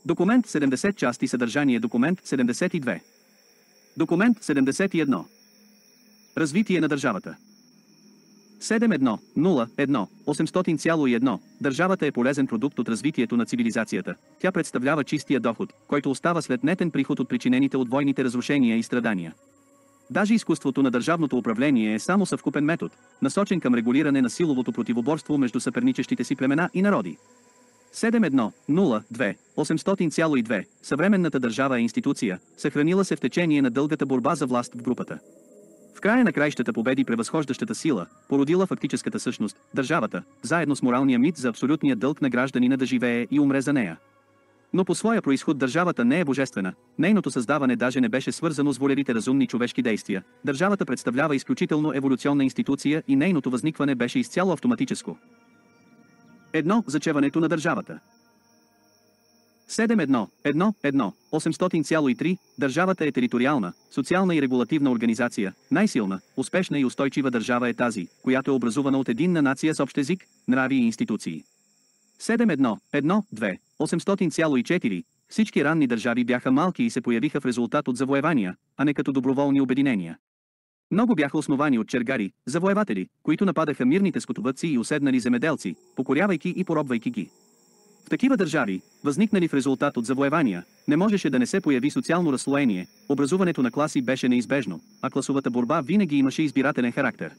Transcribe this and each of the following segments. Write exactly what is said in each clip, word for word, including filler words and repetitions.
Документ седемдесет части съдържание. Документ седемдесет и две. Документ седемдесет и едно. Развитие на държавата. седем едно нула едно осемстотин цяло и едно. Държавата е полезен продукт от развитието на цивилизацията. Тя представлява чистия доход, който остава след нетен приход от причинените от войните разрушения и страдания. Даже изкуството на държавното управление е само съвкупен метод, насочен към регулиране на силовото противоборство между съперничещите си племена и народи. седем едно нула две осемстотин цяло и две. Съвременната държава е институция, съхранила се в течение на дългата борба за власт в групата. В края на краищата победи превъзхождащата сила, породила фактическата същност, държавата, заедно с моралния мит за абсолютния дълг на гражданина да живее и умре за нея. Но по своя произход държавата не е божествена, нейното създаване даже не беше свързано с волевите разумни човешки действия. Държавата представлява изключително еволюционна институция и нейното възникване беше изцяло автоматическо. Едно. Зачеването на държавата. седем едно едно едно осемстотин цяло и три. Държавата е териториална, социална и регулативна организация. Най-силна, успешна и устойчива държава е тази, която е образувана от единна нация с общ език, нрави и институции. седем едно едно две осемстотин цяло и четири. Всички ранни държави бяха малки и се появиха в резултат от завоевания, а не като доброволни обединения. Много бяха основани от чергари, завоеватели, които нападаха мирните скотовъдци и уседнали земеделци, покорявайки и поробвайки ги. В такива държави, възникнали в резултат от завоевания, не можеше да не се появи социално разслоение, образуването на класи беше неизбежно, а класовата борба винаги имаше избирателен характер.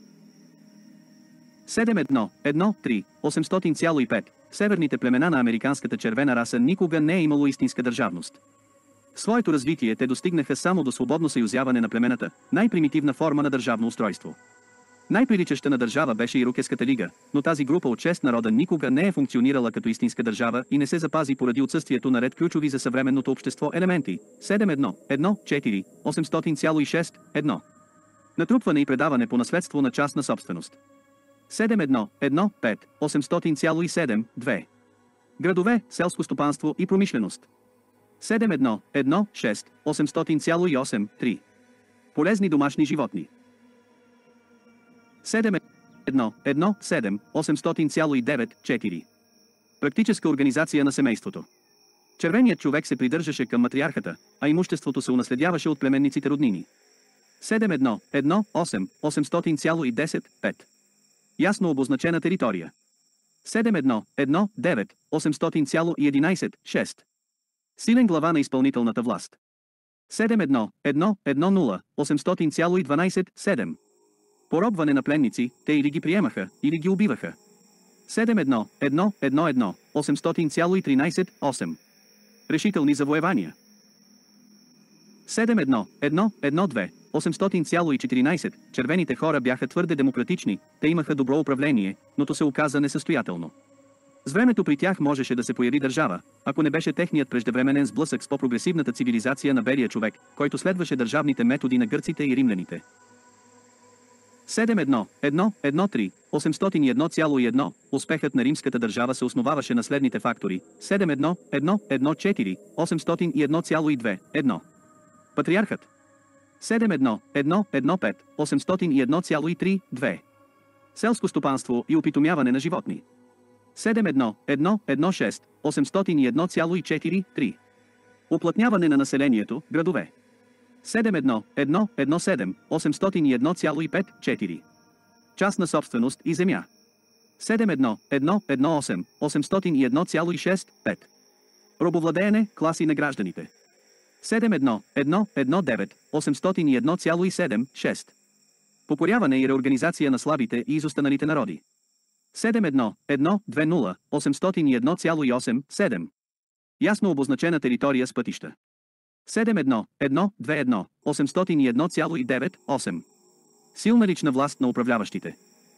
седем едно едно три осемстотин цяло и пет. Северните племена на американската червена раса никога не е имало истинска държавност. В своето развитие те достигнаха само до свободно съюзяване на племената, най-примитивна форма на държавно устройство. Най-приличаща на държава беше Ирокезската лига, но тази група от шест народа никога не е функционирала като истинска държава и не се запази поради отсъствието на ред ключови за съвременното общество елементи. седем едно едно четири осемстотин цяло и шест едно. Натрупване и предаване по наследство на частна собственост. седем едно едно пет осемстотин цяло и седем две. Градове, селско стопанство и промишленост. седем едно едно шест осемстотин цяло и осем три. Полезни домашни животни. седем едно едно седем осемстотин цяло и девет четири. Практическа организация на семейството. Червеният човек се придържаше към матриархата, а имуществото се унаследяваше от племенниците роднини. седем едно едно осем осемстотин цяло и десет пет. Ясно обозначена територия. седем едно едно девет осемстотин цяло и единайсет шест. Силен глава на изпълнителната власт. седем едно едно едно нула осемстотин цяло и дванайсет седем. Поробване на пленници, те или ги приемаха, или ги убиваха. седем едно едно едно едно осемстотин цяло и тринайсет осем. Решителни завоевания. седем едно едно едно две осемстотин цяло и четиринайсет. Червените хора бяха твърде демократични, те имаха добро управление, но то се оказа несъстоятелно. С времето при тях можеше да се появи държава, ако не беше техният преждевременен сблъсък с по-прогресивната цивилизация на белия човек, който следваше държавните методи на гърците и римляните. седем едно едно едно три осемстотин и едно цяло и едно. Успехът на римската държава се основаваше на следните фактори. седем едно едно едно четири осемстотин и едно цяло и две едно. Патриархът. седем едно едно едно пет осемстотин и едно цяло и три две. Селско стопанство и опитомяване на животни. седем едно едно едно шест осемстотин и едно цяло и четири три. Уплътняване на населението, градове. седем едно едно едно седем осемстотин и едно цяло и пет четири. Частна собственост и земя. седем едно едно едно осем осемстотин и едно цяло и шест пет. Робовладеене, класи на гражданите. седем едно едно едно девет осемстотин и едно цяло и седем шест. Покоряване и реорганизация на слабите и изостаналите народи. седем едно едно две нула осемстотин и едно цяло и осем седем. Ясно обозначена територия с пътища. седем едно едно две едно осемстотин и едно цяло и девет осем. Силна лична власт на управляващите.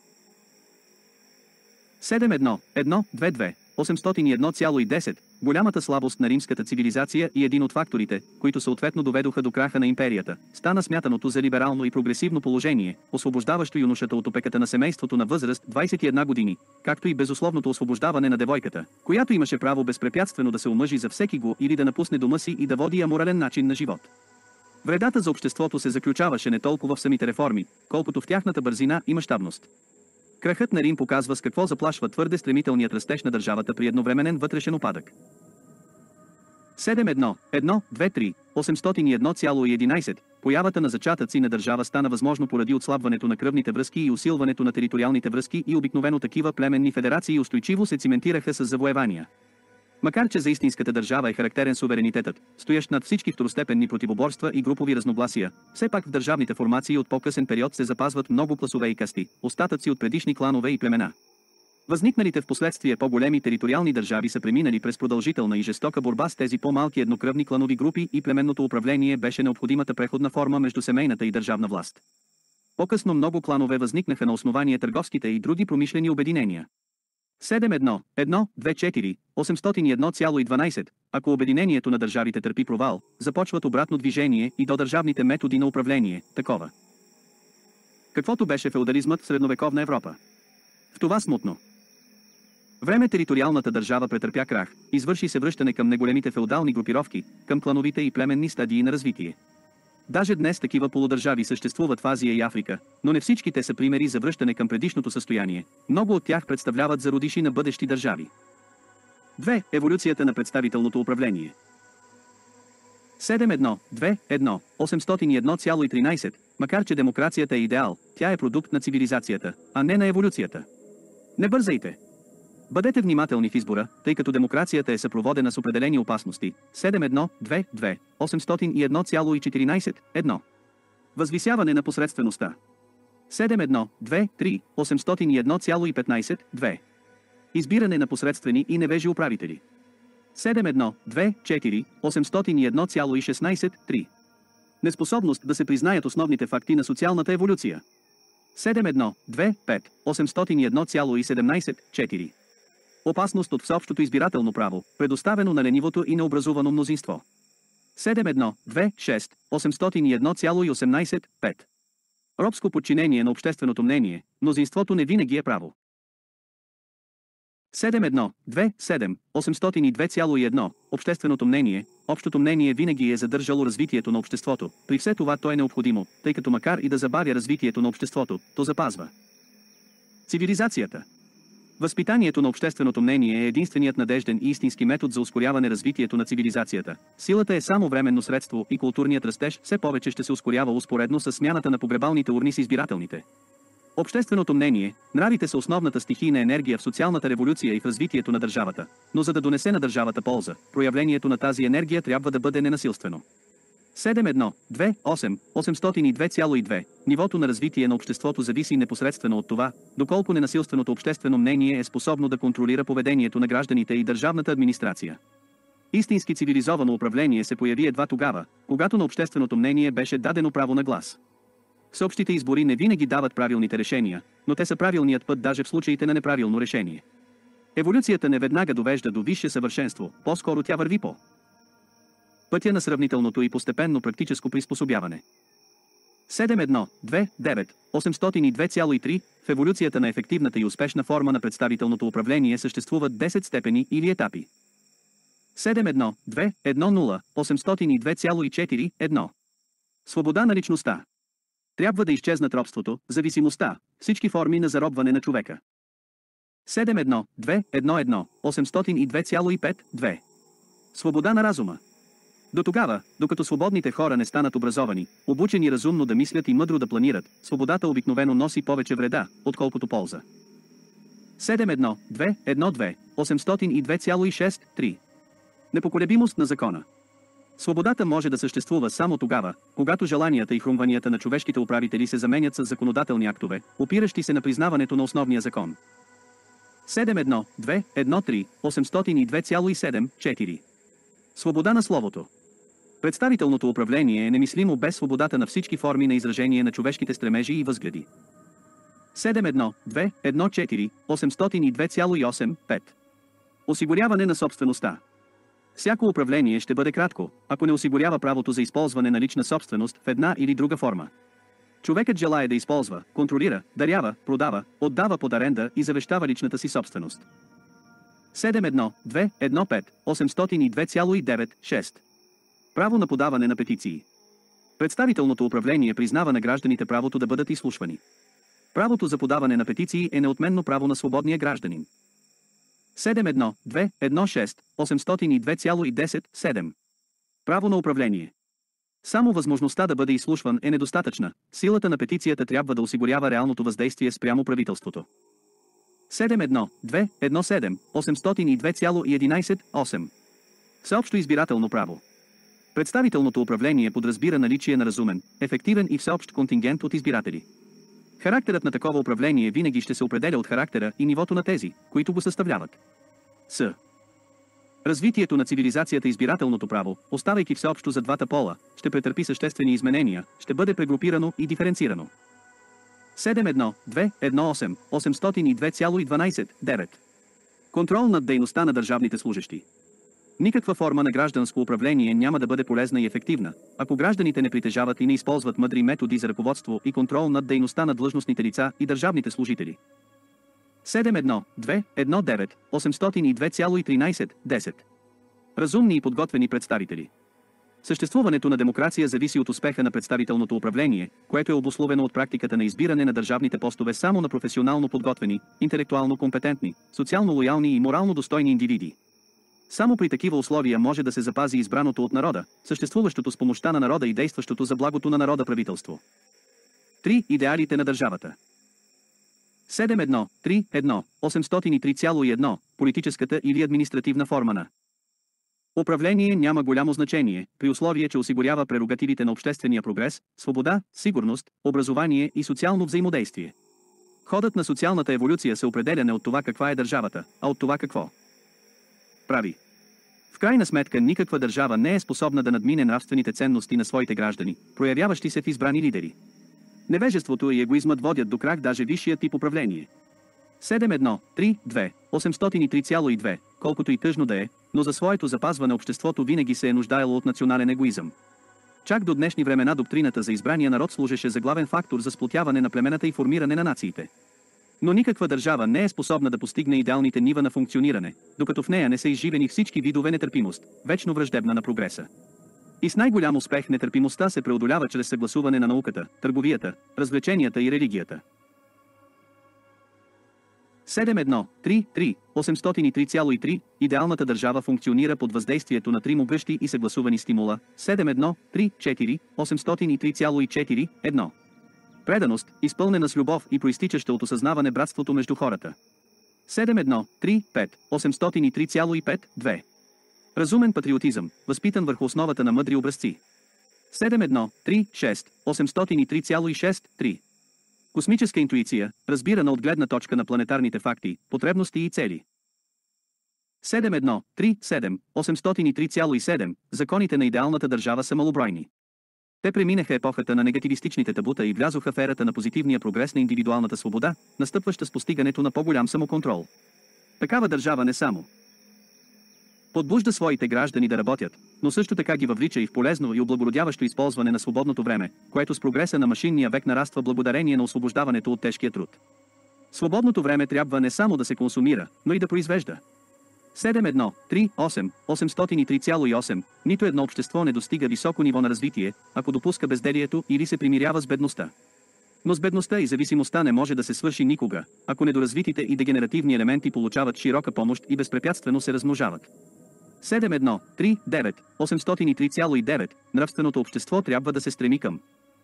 седем едно едно две две осемстотин и едно цяло и десет. Голямата слабост на римската цивилизация и един от факторите, които съответно доведоха до краха на империята, стана смятаното за либерално и прогресивно положение, освобождаващо юношата от опеката на семейството на възраст двайсет и една години, както и безусловното освобождаване на девойката, която имаше право безпрепятствено да се омъжи за всеки го или да напусне дома си и да води аморален начин на живот. Вредата за обществото се заключаваше не толкова в самите реформи, колкото в тяхната бързина и мащабност. Крахът на Рим показва с какво заплашва твърде стремителният растеж на държавата при едновременен вътрешен упадък. седем едно едно две три осемстотин и едно цяло и единайсет. Появата на зачатъци на държава стана възможно поради отслабването на кръвните връзки и усилването на териториалните връзки и обикновено такива племенни федерации устойчиво се циментираха с завоевания. Макар че за истинската държава е характерен суверенитетът, стоящ над всички второстепенни противоборства и групови разногласия, все пак в държавните формации от по-късен период се запазват много класове и касти, остатъци от предишни кланове и племена. Възникналите в последствие по-големи териториални държави са преминали през продължителна и жестока борба с тези по-малки еднокръвни кланови групи и племенното управление беше необходимата преходна форма между семейната и държавна власт. По-късно много кланове възникнаха на основание търговските и други промишлени обединения. седем едно едно две четири осемстотин и едно цяло и дванайсет. Ако обединението на държавите търпи провал, започват обратно движение и до държавните методи на управление, такова каквото беше феодализмът в средновековна Европа. В това смутно време териториалната държава претърпя крах, извърши се връщане към неголемите феодални групировки, към клановите и племенни стадии на развитие. Даже днес такива полудържави съществуват в Азия и Африка, но не всички те са примери за връщане към предишното състояние. Много от тях представляват зародиши на бъдещи държави. две. Еволюцията на представителното управление. седем едно две едно осемстотин и едно цяло и тринайсет. Макар че демокрацията е идеал, тя е продукт на цивилизацията, а не на еволюцията. Не бързайте! Бъдете внимателни в избора, тъй като демокрацията е съпроводена с определени опасности. седем едно две две осемстотин и едно цяло и четиринайсет едно. Възвисяване на посредствеността. седем едно две три осемстотин и едно цяло и петнайсет две. Избиране на посредствени и невежи управители. седем едно две четири осемстотин и едно цяло и шестнайсет три. Неспособност да се признаят основните факти на социалната еволюция. седем едно две пет осемстотин и едно цяло и седемнайсет четири. Опасност от всеобщото избирателно право, предоставено на ленивото и необразувано мнозинство. седем едно две шест осемстотин и едно цяло и осемнайсет пет. Робско подчинение на общественото мнение, мнозинството не винаги е право. седем едно две седем осемстотин и две цяло и едно. Общественото мнение, общото мнение винаги е задържало развитието на обществото, при все това то е необходимо, тъй като макар и да забавя развитието на обществото, то запазва цивилизацията. Възпитанието на общественото мнение е единственият надежден и истински метод за ускоряване развитието на цивилизацията. Силата е само временно средство и културният растеж все повече ще се ускорява успоредно с смяната на погребалните урни с избирателните. Общественото мнение, нравите са основната стихийна енергия в социалната революция и в развитието на държавата, но за да донесе на държавата полза, проявлението на тази енергия трябва да бъде ненасилствено. седем едно две осем осемстотин и две цяло и две. Нивото на развитие на обществото зависи непосредствено от това, доколко ненасилственото обществено мнение е способно да контролира поведението на гражданите и държавната администрация. Истински цивилизовано управление се появи едва тогава, когато на общественото мнение беше дадено право на глас. Всеобщите избори не винаги дават правилните решения, но те са правилният път даже в случаите на неправилно решение. Еволюцията не веднага довежда до висше съвършенство, по-скоро тя върви по пътя на сравнителното и постепенно практическо приспособяване. седем едно две девет осемстотин и две цяло и три. В еволюцията на ефективната и успешна форма на представителното управление съществуват десет степени или етапи. седем едно две едно нула осемстотин и две цяло и четири едно. Свобода на личността. Трябва да изчезнат робството, зависимостта, всички форми на заробване на човека. седем едно две едно едно осемстотин и две цяло и пет две. Свобода на разума. До тогава, докато свободните хора не станат образовани, обучени разумно да мислят и мъдро да планират, свободата обикновено носи повече вреда, отколкото полза. седем едно две едно две осемстотин и две цяло и шест три. Непоколебимост на закона. Свободата може да съществува само тогава, когато желанията и хрумванията на човешките управители се заменят с законодателни актове, опиращи се на признаването на основния закон. седем едно две едно три осемстотин и две цяло и седем четири. Свобода на словото. Представителното управление е немислимо без свободата на всички форми на изражение на човешките стремежи и възгледи. седем едно две едно четири осемстотин и две цяло и осем пет. Осигуряване на собствеността. Всяко управление ще бъде кратко, ако не осигурява правото за използване на лична собственост в една или друга форма. Човекът желае да използва, контролира, дарява, продава, отдава под аренда и завещава личната си собственост. седем едно две едно пет осемстотин и две цяло и девет шест. Право на подаване на петиции. Представителното управление признава на гражданите правото да бъдат изслушвани. Правото за подаване на петиции е неотменно право на свободния гражданин. седем едно две едно шест осемстотин и две цяло и десет седем. Право на управление. Само възможността да бъде изслушван е недостатъчна, силата на петицията трябва да осигурява реалното въздействие спрямо правителството. седем едно две едно седем осемстотин и две цяло и единайсет осем. Всеобщо избирателно право. Представителното управление подразбира наличие на разумен, ефективен и всеобщ контингент от избиратели. Характерът на такова управление винаги ще се определя от характера и нивото на тези, които го съставляват. С. Развитието на цивилизацията избирателното право, оставайки всеобщо за двата пола, ще претърпи съществени изменения, ще бъде прегрупирано и диференцирано. седем едно две едно осем осемстотин и две цяло и дванайсет девет. Контрол над дейността на държавните служещи. Никаква форма на гражданско управление няма да бъде полезна и ефективна, ако гражданите не притежават и не използват мъдри методи за ръководство и контрол над дейността на длъжностните лица и държавните служители. седем едно две едно девет осемстотин и две цяло и тринайсет десет. Разумни и подготвени представители. Съществуването на демокрация зависи от успеха на представителното управление, което е обусловено от практиката на избиране на държавните постове само на професионално подготвени, интелектуално компетентни, социално лоялни и морално достойни индивиди. Само при такива условия може да се запази избраното от народа, съществуващото с помощта на народа и действащото за благото на народа правителство. три. Идеалите на държавата. седем едно три едно осемстотин и три цяло и едно. Политическата или административна форма на управление няма голямо значение, при условие, че осигурява прерогативите на обществения прогрес, свобода, сигурност, образование и социално взаимодействие. Ходът на социалната еволюция се определя не от това каква е държавата, а от това какво прави. В крайна сметка никаква държава не е способна да надмине нравствените ценности на своите граждани, проявяващи се в избрани лидери. Невежеството и егоизмът водят до крах даже висшия тип управление. седем едно три две осемстотин и три цяло и две, колкото и тъжно да е, но за своето запазване обществото винаги се е нуждаело от национален егоизъм. Чак до днешни времена доктрината за избрания народ служеше за главен фактор за сплотяване на племената и формиране на нациите. Но никаква държава не е способна да постигне идеалните нива на функциониране, докато в нея не са изживени всички видове нетърпимост, вечно враждебна на прогреса. И с най-голям успех нетърпимостта се преодолява чрез съгласуване на науката, търговията, развлеченията и религията. седем едно три три осемстотин и три цяло и три. Идеалната държава функционира под въздействието на три могъщи и съгласувани стимула. седем едно три четири осемстотин и три цяло и четири едно. Преданост, изпълнена с любов и проистичаща от осъзнаване братството между хората. седем едно три пет осемстотин и три цяло и пет две. Разумен патриотизъм, възпитан върху основата на мъдри образци. седем едно три шест осемстотин и три цяло и шест три. Космическа интуиция, разбирана от гледна точка на планетарните факти, потребности и цели. седем едно три седем осемстотин и три цяло и седем. Законите на идеалната държава са малобройни. Те преминаха епохата на негативистичните табута и влязоха в ерата на позитивния прогрес на индивидуалната свобода, настъпваща с постигането на по-голям самоконтрол. Такава държава не само подбужда своите граждани да работят, но също така ги въвлича и в полезно и облагородяващо използване на свободното време, което с прогреса на машинния век нараства благодарение на освобождаването от тежкия труд. Свободното време трябва не само да се консумира, но и да произвежда. седем едно три осем осемстотин и три цяло и осем. Нито едно общество не достига високо ниво на развитие, ако допуска безделието или се примирява с бедността. Но с бедността и зависимостта не може да се свърши никога, ако недоразвитите и дегенеративни елементи получават широка помощ и безпрепятствено се размножават. седем едно три девет осемстотин и три цяло и девет. Нравственото общество трябва да се стреми към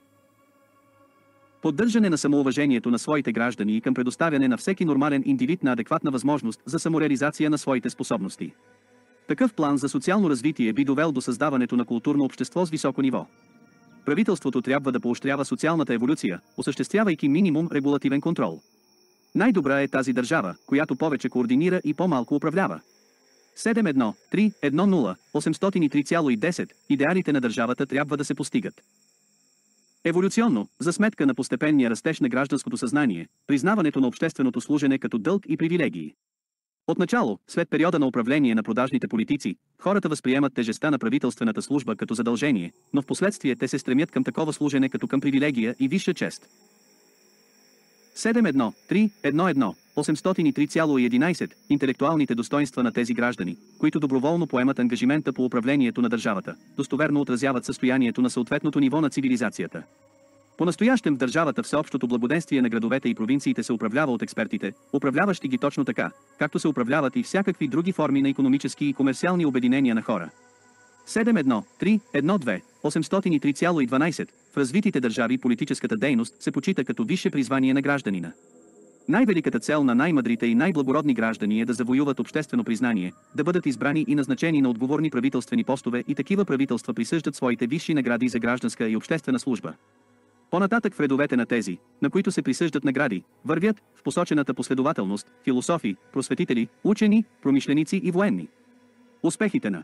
поддържане на самоуважението на своите граждани и към предоставяне на всеки нормален индивид на адекватна възможност за самореализация на своите способности. Такъв план за социално развитие би довел до създаването на културно общество с високо ниво. Правителството трябва да поощрява социалната еволюция, осъществявайки минимум регулативен контрол. Най-добра е тази държава, която повече координира и по-малко управлява. седем едно три едно нула осемстотин и три цяло и десет. Идеалите на държавата трябва да се постигат еволюционно, за сметка на постепенния растеж на гражданското съзнание, признаването на общественото служене като дълг и привилегии. Отначало, след периода на управление на продажните политици, хората възприемат тежестта на правителствената служба като задължение, но в последствие те се стремят към такова служене като към привилегия и висша чест. седем едно три едно едно осемстотин и три цяло и единайсет. Интелектуалните достоинства на тези граждани, които доброволно поемат ангажимента по управлението на държавата, достоверно отразяват състоянието на съответното ниво на цивилизацията. По-настоящем в държавата всеобщото благоденствие на градовете и провинциите се управлява от експертите, управляващи ги точно така, както се управляват и всякакви други форми на икономически и комерциални обединения на хора. седем едно три едно две осемстотин и три цяло и дванадесет В развитите държави политическата дейност се почита като висше призвание на гражданина. Най-великата цел на най-мъдрите и най-благородни граждани е да завоюват обществено признание, да бъдат избрани и назначени на отговорни правителствени постове и такива правителства присъждат своите висши награди за гражданска и обществена служба. По-нататък в редовете на тези, на които се присъждат награди, вървят, в посочената последователност, философи, просветители, учени, промишленици и военни. Успехите на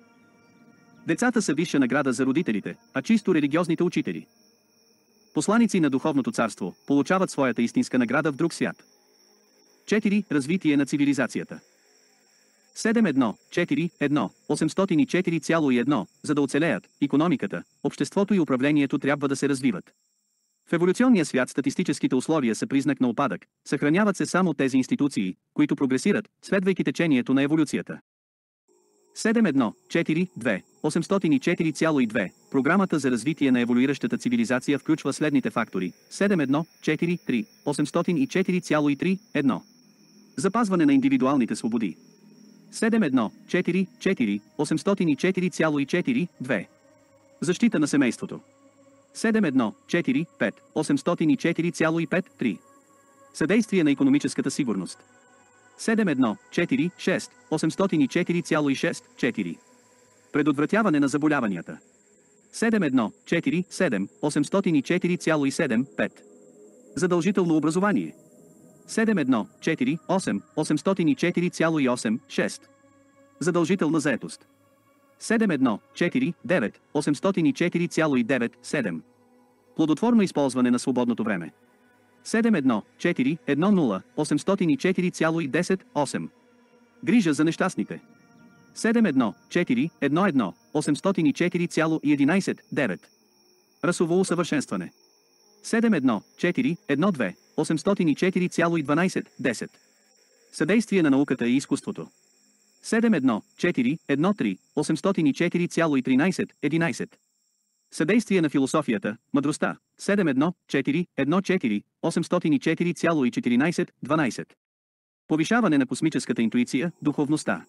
децата са висша награда за родителите, а чисто религиозните учители, посланици на духовното царство, получават своята истинска награда в друг свят. четири. Развитие на цивилизацията. седем едно четири едно осемстотин и четири цяло и едно За да оцелеят, икономиката, обществото и управлението трябва да се развиват. В еволюционния свят статистическите условия са признак на упадък, съхраняват се само тези институции, които прогресират, следвайки течението на еволюцията. седем едно четири две осемстотин и четири цяло и две Програмата за развитие на еволюиращата цивилизация включва следните фактори: седем едно четири три осемстотин и четири цяло и три едно Запазване на индивидуалните свободи. седем едно четири четири осемстотин и четири цяло и четири две Защита на семейството. седем едно четири пет осемстотин и четири цяло и пет три Съдействие на икономическата сигурност. седем едно четири шест осемстотин и четири цяло и шест четири Предотвратяване на заболяванията. седем едно четири седем осемстотин и четири цяло и седем пет Задължително образование. седем едно четири осем осемстотин и четири цяло и осем шест Задължителна заетост. седем едно четири девет осемстотин и четири цяло и девет седем Плодотворно използване на свободното време. седем едно четири едно нула осемстотин и четири цяло и десет осем Грижа за нещастните. седем едно четири едно едно осемстотин и четири цяло и единадесет девет Расово усъвършенстване. седем едно четири едно две осемстотин и четири цяло и дванадесет десет Съдействие на науката и изкуството. седем едно четири едно три осемстотин и четири цяло и тринадесет единадесет Съдействие на философията, мъдростта. седем едно четири едно четири осемстотин и четири цяло и четиринадесет дванадесет Повишаване на космическата интуиция, духовността.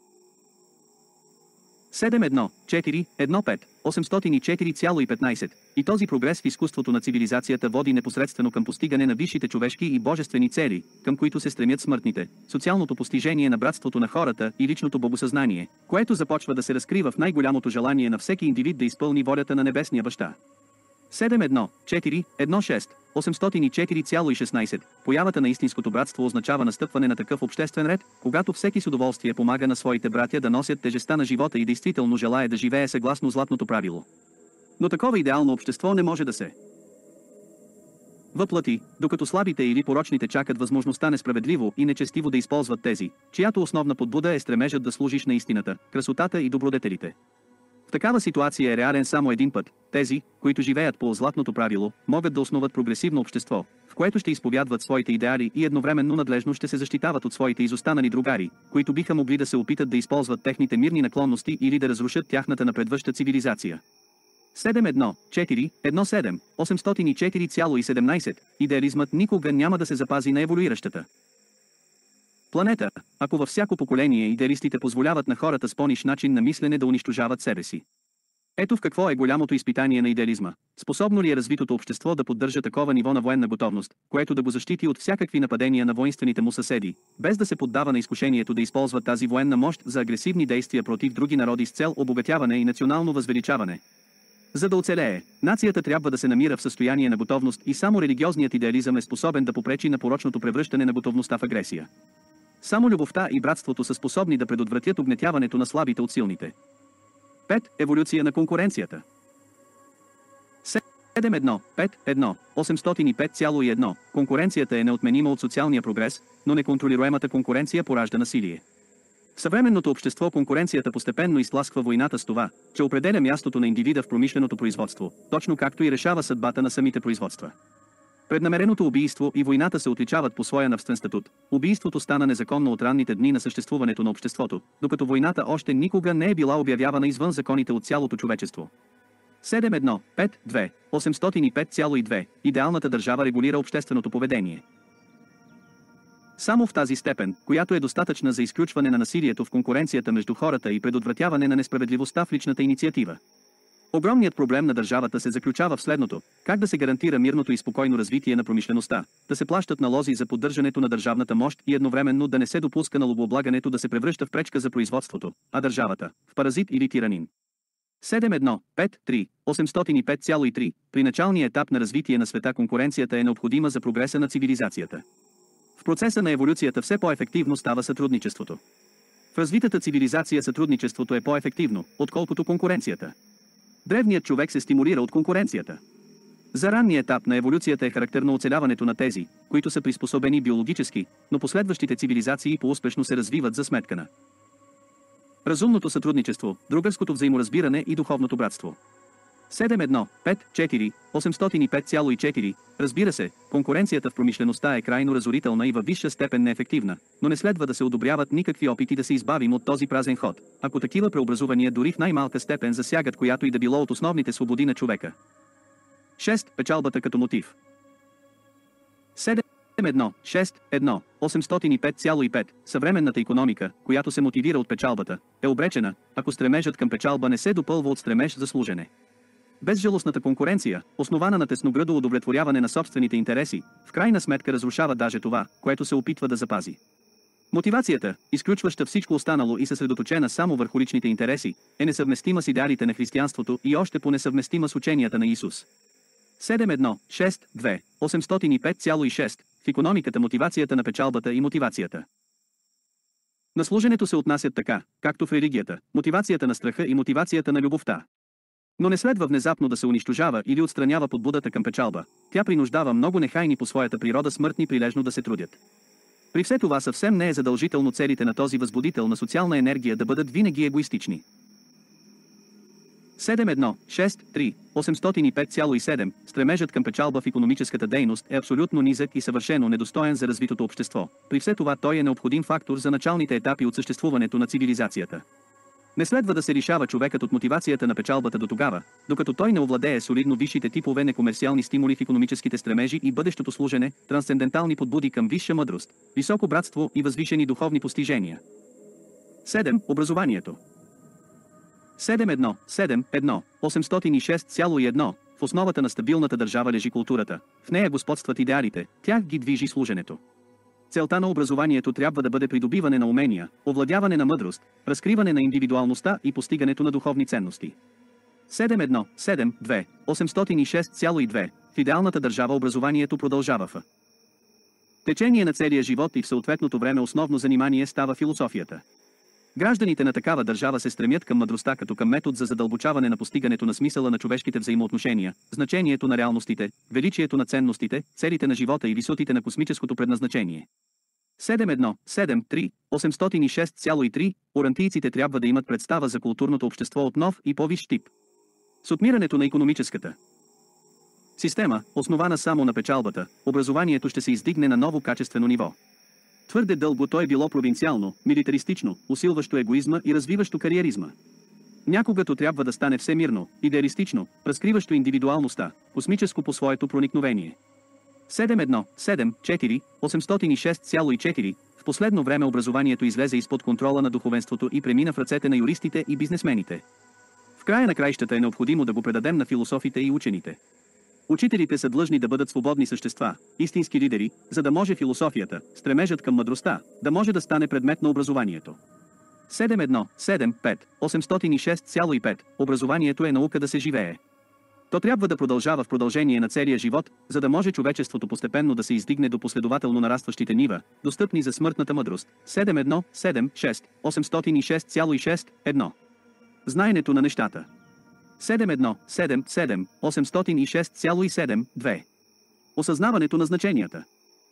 седем едно четири едно пет осемстотин и четири цяло и петнадесет И този прогрес в изкуството на цивилизацията води непосредствено към постигане на висшите човешки и божествени цели, към които се стремят смъртните, социалното постижение на братството на хората и личното богосъзнание, което започва да се разкрива в най-голямото желание на всеки индивид да изпълни волята на Небесния Баща. седем едно четири едно шест осемстотин и четири цяло и шестнадесет Появата на истинското братство означава настъпване на такъв обществен ред, когато всеки с удоволствие помага на своите братя да носят тежестта на живота и действително желае да живее съгласно златното правило. Но такова идеално общество не може да се въплъти, докато слабите или порочните чакат възможността несправедливо и нечестиво да използват тези, чиято основна подбуда е стремежът да служиш на истината, красотата и добродетелите. В такава ситуация е реален само един път. Тези, които живеят по златното правило, могат да основат прогресивно общество, в което ще изповядват своите идеали и едновременно надлежно ще се защитават от своите изостанали другари, които биха могли да се опитат да използват техните мирни наклонности или да разрушат тяхната напредваща цивилизация. седем едно четири едно седем осемстотин и четири цяло и седемнадесет Идеализмът никога няма да се запази на еволюиращата планета, ако във всяко поколение идеалистите позволяват на хората с по-ниш начин на мислене да унищожават себе си. Ето в какво е голямото изпитание на идеализма. Способно ли е развитото общество да поддържа такова ниво на военна готовност, което да го защити от всякакви нападения на воинствените му съседи, без да се поддава на изкушението да използва тази военна мощ за агресивни действия против други народи с цел обогатяване и национално възвеличаване? За да оцелее, нацията трябва да се намира в състояние на готовност и само религиозният идеализъм е способен да попречи на порочното превръщане на готовността в агресия. Само любовта и братството са способни да предотвратят угнетяването на слабите от силните. пет. Еволюция на конкуренцията. седем едно пет едно осемстотин и пет цяло и едно Конкуренцията е неотменима от социалния прогрес, но неконтролируемата конкуренция поражда насилие. В съвременното общество конкуренцията постепенно изтласква войната с това, че определя мястото на индивида в промишленото производство, точно както и решава съдбата на самите производства. Преднамереното убийство и войната се отличават по своя навствен статут. Убийството стана незаконно от ранните дни на съществуването на обществото, докато войната още никога не е била обявявана извън законите от цялото човечество. седем едно пет две осемстотин и пет цяло и две Идеалната държава регулира общественото поведение. Само в тази степен, която е достатъчна за изключване на насилието в конкуренцията между хората и предотвратяване на несправедливостта в личната инициатива. Огромният проблем на държавата се заключава в следното: как да се гарантира мирното и спокойно развитие на промишлеността, да се плащат налози за поддържането на държавната мощ и едновременно да не се допуска налогооблагането да се превръща в пречка за производството, а държавата в паразит или тиранин. седем едно пет три осемстотин и пет цяло и три При началния етап на развитие на света конкуренцията е необходима за прогреса на цивилизацията. В процеса на еволюцията все по-ефективно става сътрудничеството. В развитата цивилизация сътрудничеството е по-ефективно, отколкото конкуренцията. Древният човек се стимулира от конкуренцията. За ранния етап на еволюцията е характерно оцеляването на тези, които са приспособени биологически, но последващите цивилизации по-успешно се развиват за сметка на разумното сътрудничество, другарското взаиморазбиране и духовното братство. седем едно пет четири осемстотин и пет цяло и четири Разбира се, конкуренцията в промишлеността е крайно разорителна и във висша степен неефективна, но не следва да се одобряват никакви опити да се избавим от този празен ход, ако такива преобразувания дори в най-малка степен засягат която и да било от основните свободи на човека. шест Печалбата като мотив. седем едно шест едно осемстотин и пет цяло и пет Съвременната икономика, която се мотивира от печалбата, е обречена, ако стремежът към печалба не се допълва от стремеж за служене. Безжалостната конкуренция, основана на тесногръдо удовлетворяване на собствените интереси, в крайна сметка разрушава даже това, което се опитва да запази. Мотивацията, изключваща всичко останало и съсредоточена само върху личните интереси, е несъвместима с идеалите на християнството и още по-несъвместима с ученията на Исус. седем едно шест две осемстотин и пет цяло и шест В икономиката мотивацията на печалбата и мотивацията на служенето се отнасят така, както в религията, мотивацията на страха и мотивацията на любовта. Но не следва внезапно да се унищожава или отстранява подбудата към печалба. Тя принуждава много нехайни по своята природа смъртни прилежно да се трудят. При все това съвсем не е задължително целите на този възбудител на социална енергия да бъдат винаги егоистични. седем едно шест три осемстотин и пет цяло и седем Стремежът към печалба в икономическата дейност е абсолютно низък и съвършено недостоен за развитото общество. При все това той е необходим фактор за началните етапи от съществуването на цивилизацията. Не следва да се лишава човекът от мотивацията на печалбата до тогава, докато той не овладее солидно висшите типове некомерциални стимули в икономическите стремежи и бъдещото служене, трансцендентални подбуди към висша мъдрост, високо братство и възвишени духовни постижения. седем Образованието. седем едно седем едно осемстотин и шест цяло и едно В основата на стабилната държава лежи културата, в нея господстват идеалите, тях ги движи служенето. Целта на образованието трябва да бъде придобиване на умения, овладяване на мъдрост, разкриване на индивидуалността и постигането на духовни ценности. седем едно седем две осемстотин и шест цяло и две В идеалната държава образованието продължава в течение на целия живот и в съответното време основно занимание става философията. Гражданите на такава държава се стремят към мъдростта като към метод за задълбочаване на постигането на смисъла на човешките взаимоотношения, значението на реалностите, величието на ценностите, целите на живота и висотите на космическото предназначение. седем едно седем три осемстотин и шест цяло и три Орантийците трябва да имат представа за културното общество от нов и по-висш тип. С отмирането на икономическата система, основана само на печалбата, образованието ще се издигне на ново качествено ниво. Твърде дълго то е било провинциално, милитаристично, усилващо егоизма и развиващо кариеризма. Някога то трябва да стане всемирно, идеалистично, разкриващо индивидуалността, космическо по своето проникновение. седем едно седем четири осемстотин и шест цяло и четири В последно време образованието излезе изпод контрола на духовенството и премина в ръцете на юристите и бизнесмените. В края на краищата е необходимо да го предадем на философите и учените. Учителите са длъжни да бъдат свободни същества, истински лидери, за да може философията, стремежът към мъдростта, да може да стане предмет на образованието. седем едно седем пет осемстотин и шест цяло и пет Образованието е наука да се живее. То трябва да продължава в продължение на целия живот, за да може човечеството постепенно да се издигне до последователно нарастващите нива, достъпни за смъртната мъдрост. седем едно седем шест осемстотин и шест цяло и шест едно Знаенето на нещата. седем едно седем седем осемстотин и шест цяло и седем две Осъзнаването на значенията.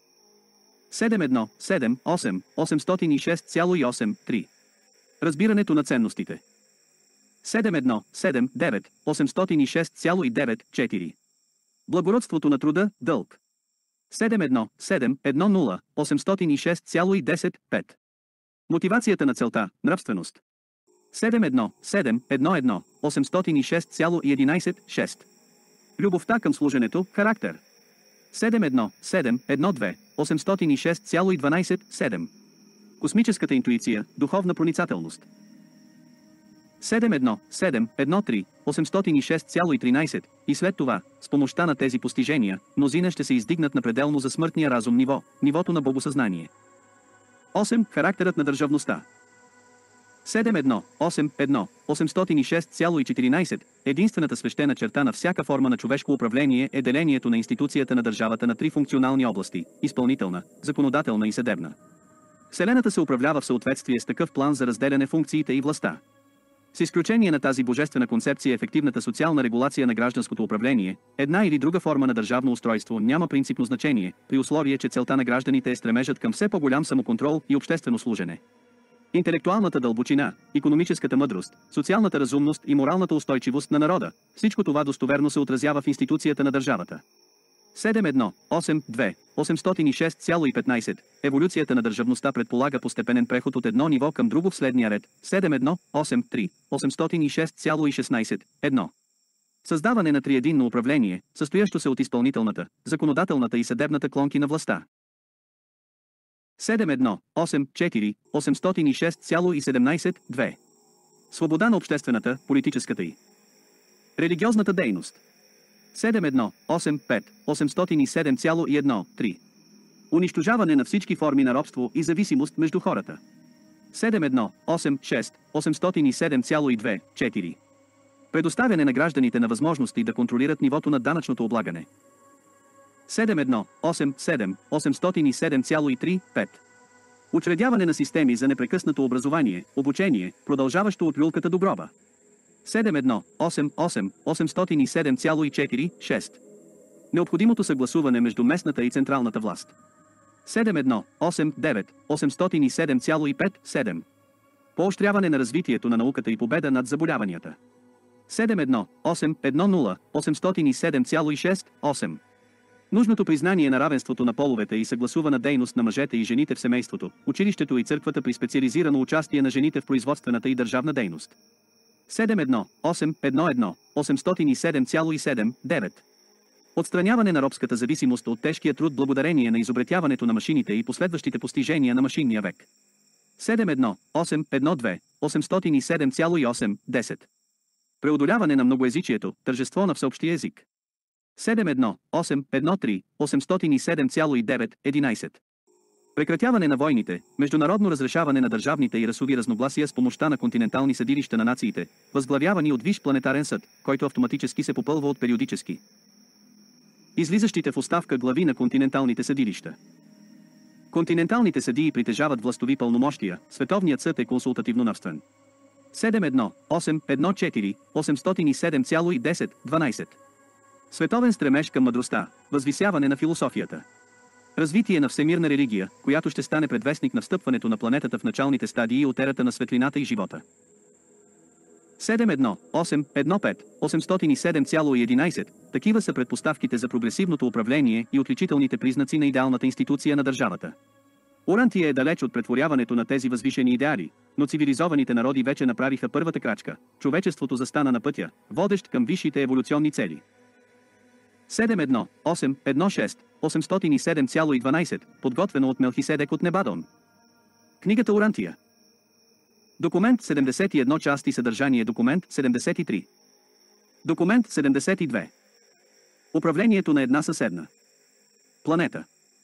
седем едно седем осем осемстотин и шест цяло и осем три Разбирането на ценностите. седем едно седем девет осемстотин и шест цяло и девет четири Благородството на труда, дълг. седем едно седем едно нула осемстотин и шест цяло и десет пет Мотивацията на целта, нравственост. седем едно седем едно едно осемстотин и шест цяло и единайсет шест. Любовта към служенето – характер. седем едно седем едно две осемстотин и шест цяло и дванайсет седем. Космическата интуиция – духовна проницателност. седем едно седем едно три осемстотин и шест цяло и тринайсет и след това, с помощта на тези постижения, мнозина ще се издигнат на пределно за смъртния разум ниво, нивото на богосъзнание. осем. Характерът на държавността. седем едно осем едно осемстотин и шест цяло и четиринайсет Единствената свещена черта на всяка форма на човешко управление е делението на институцията на държавата на три функционални области – изпълнителна, законодателна и съдебна. Вселената се управлява в съответствие с такъв план за разделяне функциите и властта. С изключение на тази божествена концепция, ефективната социална регулация на гражданското управление, една или друга форма на държавно устройство няма принципно значение, при условие, че целта на гражданите е стремежът към все по-голям самоконтрол и обществено служене. Интелектуалната дълбочина, икономическата мъдрост, социалната разумност и моралната устойчивост на народа – всичко това достоверно се отразява в институцията на държавата. седем едно осем две осемстотин и шест цяло и петнайсет Еволюцията на държавността предполага постепенен преход от едно ниво към друго в следния ред – седем едно осем три осемстотин и шест цяло и шестнайсет едно. Създаване на триединно управление, състоящо се от изпълнителната, законодателната и съдебната клонки на властта. седем едно осем четири осемстотин и шест цяло и седемнайсет две. Свобода на обществената, политическата и религиозната дейност. седем едно осем пет осемстотин и седем цяло и едно три. Унищожаване на всички форми на робство и зависимост между хората. седем едно осем шест осемстотин и седем цяло и две четири. Предоставяне на гражданите на възможности да контролират нивото на данъчното облагане. седем едно осем седем осемстотин и седем цяло и три пет. Учредяване на системи за непрекъснато образование, обучение, продължаващо от люлката до гроба. седем едно осем осем осемстотин и седем цяло и четири шест. Необходимото съгласуване между местната и централната власт. седем едно осем девет осемстотин и седем цяло и пет седем. Поощряване на развитието на науката и победа над заболяванията. седем едно осем едно нула осемстотин и седем цяло и шест осем. Нужното признание на равенството на половете и съгласувана дейност на мъжете и жените в семейството, училището и църквата при специализирано участие на жените в производствената и държавна дейност. седем едно осем едно едно осемстотин и седем цяло и седем девет. Отстраняване на робската зависимост от тежкия труд благодарение на изобретяването на машините и последващите постижения на машинния век. седем едно осем едно две осемстотин и седем цяло и осем десет. Преодоляване на многоезичието, тържество на всеобщия език. седем едно осем едно три осемстотин и седем цяло и девет единайсет. Прекратяване на войните, международно разрешаване на държавните и расови разногласия с помощта на континентални съдилища на нациите, възглавявани от Висш планетарен съд, който автоматически се попълва от периодически излизащите в оставка глави на континенталните съдилища. Континенталните съдии притежават властови пълномощия, Световният съд е консултативно-навствен. седем едно осем едно четири осемстотин и седем цяло и десет дванайсет. Световен стремеж към мъдростта, възвисяване на философията. Развитие на всемирна религия, която ще стане предвестник на встъпването на планетата в началните стадии от ерата на светлината и живота. седем едно осем едно пет осемстотин и седем цяло и единайсет. Такива са предпоставките за прогресивното управление и отличителните признаци на идеалната институция на държавата. Урантия е далеч от претворяването на тези възвишени идеали, но цивилизованите народи вече направиха първата крачка. Човечеството застана на пътя, водещ към висшите еволюционни цели. седем едно осем едно шест осемстотин и седем цяло и дванайсет, подготвено от Мелхиседек от Небадон. Книгата Урантия. Документ седемдесет и едно части съдържание документ седемдесет и три. Документ седемдесет и две. Управлението на една съседна планета.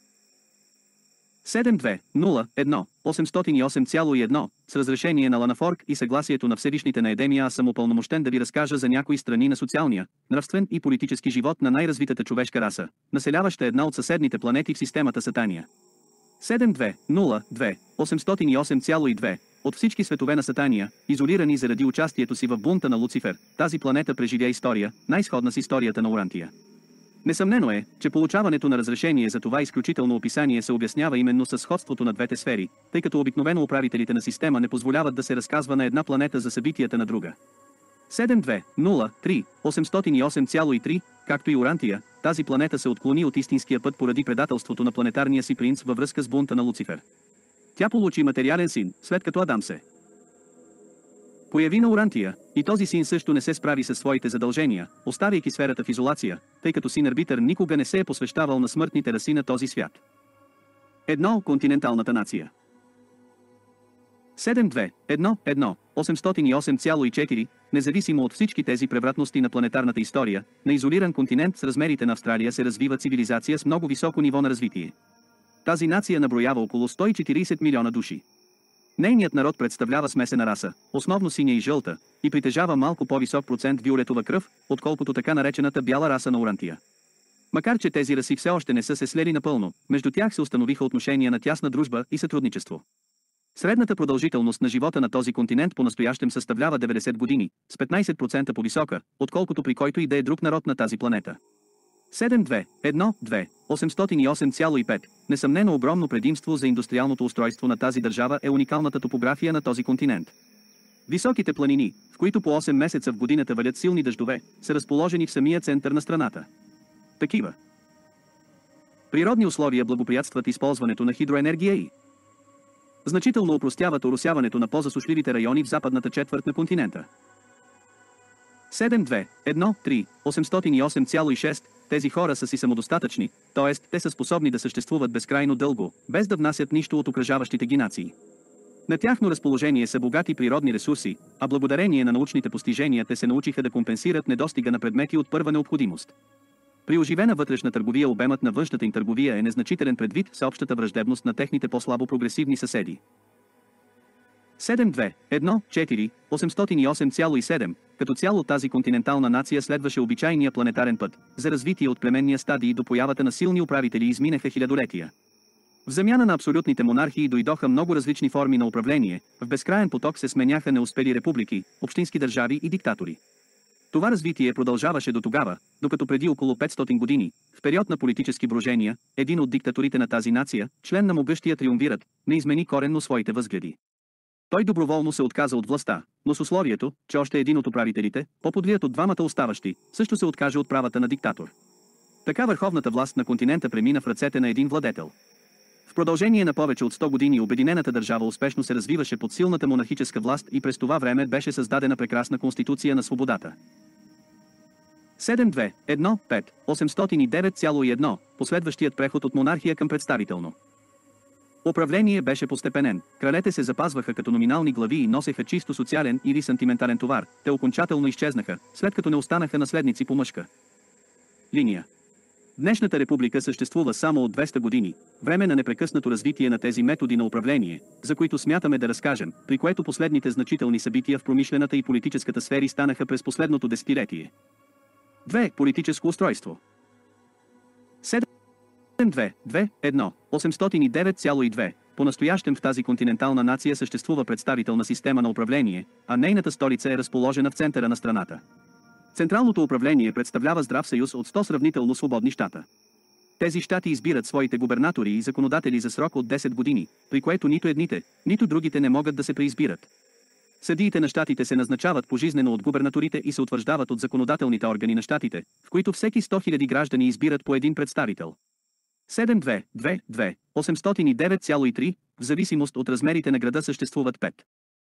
седем две нула едно осемстотин и осем цяло и едно. С разрешение на Ланафорг и съгласието на Всевишните на Едемия аз съм упълномощен да ви разкажа за някои страни на социалния, нравствен и политически живот на най-развитата човешка раса, населяваща една от съседните планети в системата Сатания. седем две нула две осемстотин и осем цяло и две. От всички светове на Сатания, изолирани заради участието си в бунта на Луцифер, тази планета преживя история, най-сходна с историята на Урантия. Несъмнено е, че получаването на разрешение за това изключително описание се обяснява именно със сходството на двете сфери, тъй като обикновено управителите на система не позволяват да се разказва на една планета за събитията на друга. седем две нула три осемстотин и осем цяло и три, както и Урантия, тази планета се отклони от истинския път поради предателството на планетарния си принц във връзка с бунта на Луцифер. Тя получи материален син, след като Адам се Появи на Урантия, и този син също не се справи със своите задължения, оставяйки сферата в изолация, тъй като син арбитър никога не се е посвещавал на смъртните раси на този свят. Едно. Континенталната нация. седем две едно едно осемстотин и осем цяло и четири, независимо от всички тези превратности на планетарната история, на изолиран континент с размерите на Австралия се развива цивилизация с много високо ниво на развитие. Тази нация наброява около сто и четирийсет милиона души. Нейният народ представлява смесена раса, основно синя и жълта, и притежава малко по-висок процент виолетова кръв, отколкото така наречената бяла раса на Урантия. Макар че тези раси все още не са се слели напълно, между тях се установиха отношения на тясна дружба и сътрудничество. Средната продължителност на живота на този континент по-настоящем съставлява деветдесет години, с петнайсет процента по-висока, отколкото при който и да е друг народ на тази планета. седем две едно две осемстотин и осем цяло и пет. Несъмнено огромно предимство за индустриалното устройство на тази държава е уникалната топография на този континент. Високите планини, в които по осем месеца в годината валят силни дъждове, са разположени в самия център на страната. Такива природни условия благоприятстват използването на хидроенергия и значително опростяват оросяването на по-засушливите райони в западната четвърт на континента. седем две едно три осемстотин и осем цяло и шест. Тези хора са си самодостатъчни, т.е. те са способни да съществуват безкрайно дълго, без да внасят нищо от окръжаващите ги нации. На тяхно разположение са богати природни ресурси, а благодарение на научните постижения те се научиха да компенсират недостига на предмети от първа необходимост. При оживена вътрешна търговия обемът на външната им търговия е незначителен предвид всеобщата враждебност на техните по-слабо прогресивни съседи. седем две едно четири осемстотин и осем цяло и седем. Като цяло тази континентална нация следваше обичайния планетарен път, за развитие от племенния стадий до появата на силни управители изминаха хилядолетия. В замяна на абсолютните монархии дойдоха много различни форми на управление, в безкрайен поток се сменяха неуспели републики, общински държави и диктатори. Това развитие продължаваше до тогава, докато преди около петстотин години, в период на политически брожения, един от диктаторите на тази нация, член на могъщия триумвират, не измени коренно своите възгледи. Той доброволно се отказа от властта, но с условието, че още един от управителите, по-подлият от двамата оставащи, също се откаже от правата на диктатор. Така върховната власт на континента премина в ръцете на един владетел. В продължение на повече от сто години Обединената държава успешно се развиваше под силната монархическа власт и през това време беше създадена прекрасна конституция на свободата. седем две едно пет осемстотин и девет цяло и едно. Последващият преход от монархия към представително управление беше постепенен. Кралете се запазваха като номинални глави и носеха чисто социален или сантиментален товар. Те окончателно изчезнаха, след като не останаха наследници по мъжка линия. Днешната република съществува само от двеста години, време на непрекъснато развитие на тези методи на управление, за които смятаме да разкажем, при което последните значителни събития в промишлената и политическата сфери станаха през последното десетилетие. две. Политическо устройство. седем две две едно осемстотин и девет цяло и две. По-настоящем в тази континентална нация съществува представителна система на управление, а нейната столица е разположена в центъра на страната. Централното управление представлява здрав съюз от сто сравнително свободни щата. Тези щати избират своите губернатори и законодатели за срок от десет години, при което нито едните, нито другите не могат да се преизбират. Съдиите на щатите се назначават пожизнено от губернаторите и се утвърждават от законодателните органи на щатите, в които всеки сто хиляди граждани избират по един представител. седем две две две осемстотин и девет цяло и три. В зависимост от размерите на града съществуват пет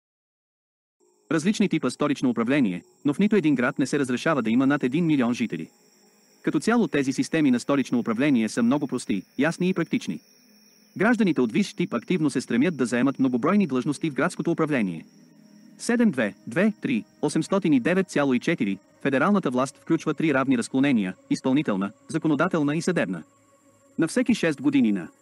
различни типа столично управление, но в нито един град не се разрешава да има над един милион жители. Като цяло тези системи на столично управление са много прости, ясни и практични. Гражданите от висш тип активно се стремят да заемат многобройни длъжности в градското управление. седем две две три осемстотин и девет цяло и четири. Федералната власт включва три равни разклонения – изпълнителна, законодателна и съдебна. На всеки шест години на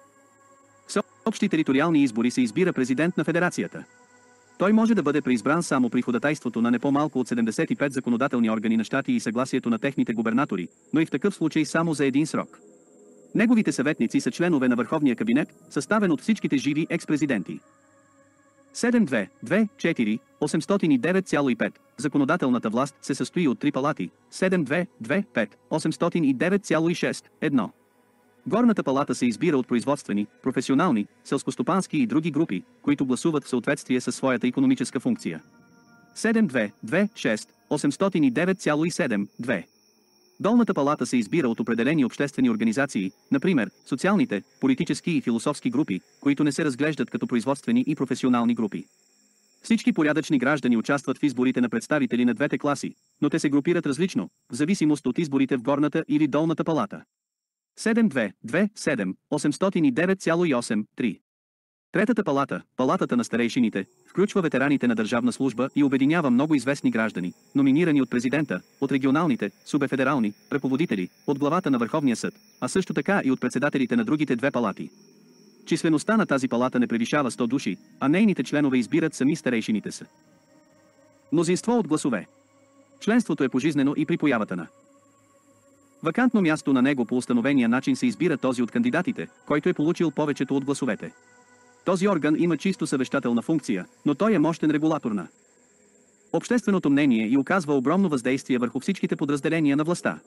общи териториални избори се избира президент на федерацията. Той може да бъде преизбран само при ходатайството на не по-малко от седемдесет и пет законодателни органи на щати и съгласието на техните губернатори, но и в такъв случай само за един срок. Неговите съветници са членове на Върховния кабинет, съставен от всичките живи екс-президенти. седем две две четири осемстотин и девет цяло и пет. Законодателната власт се състои от три палати. седем две две пет осемстотин и девет цяло и шест едно. Горната палата се избира от производствени, професионални, селскостопански и други групи, които гласуват в съответствие със своята икономическа функция. седем две две шест осемстотин и девет цяло и седем две. Долната палата се избира от определени обществени организации, например, социалните, политически и философски групи, които не се разглеждат като производствени и професионални групи. Всички порядъчни граждани участват в изборите на представители на двете класи, но те се групират различно, в зависимост от изборите в горната или долната палата. седем две две седем осемстотин и девет цяло и осем три. Третата палата, палатата на старейшините, включва ветераните на държавна служба и обединява много известни граждани, номинирани от президента, от регионалните, субефедерални, ръководители, от главата на Върховния съд, а също така и от председателите на другите две палати. Числеността на тази палата не превишава сто души, а нейните членове избират сами старейшините са. Мнозинство от гласове. Членството е пожизнено и при появата на вакантно място на него по установения начин се избира този от кандидатите, който е получил повечето от гласовете. Този орган има чисто съвещателна функция, но той е мощен регулатор на общественото мнение и оказва огромно въздействие върху всичките подразделения на властта.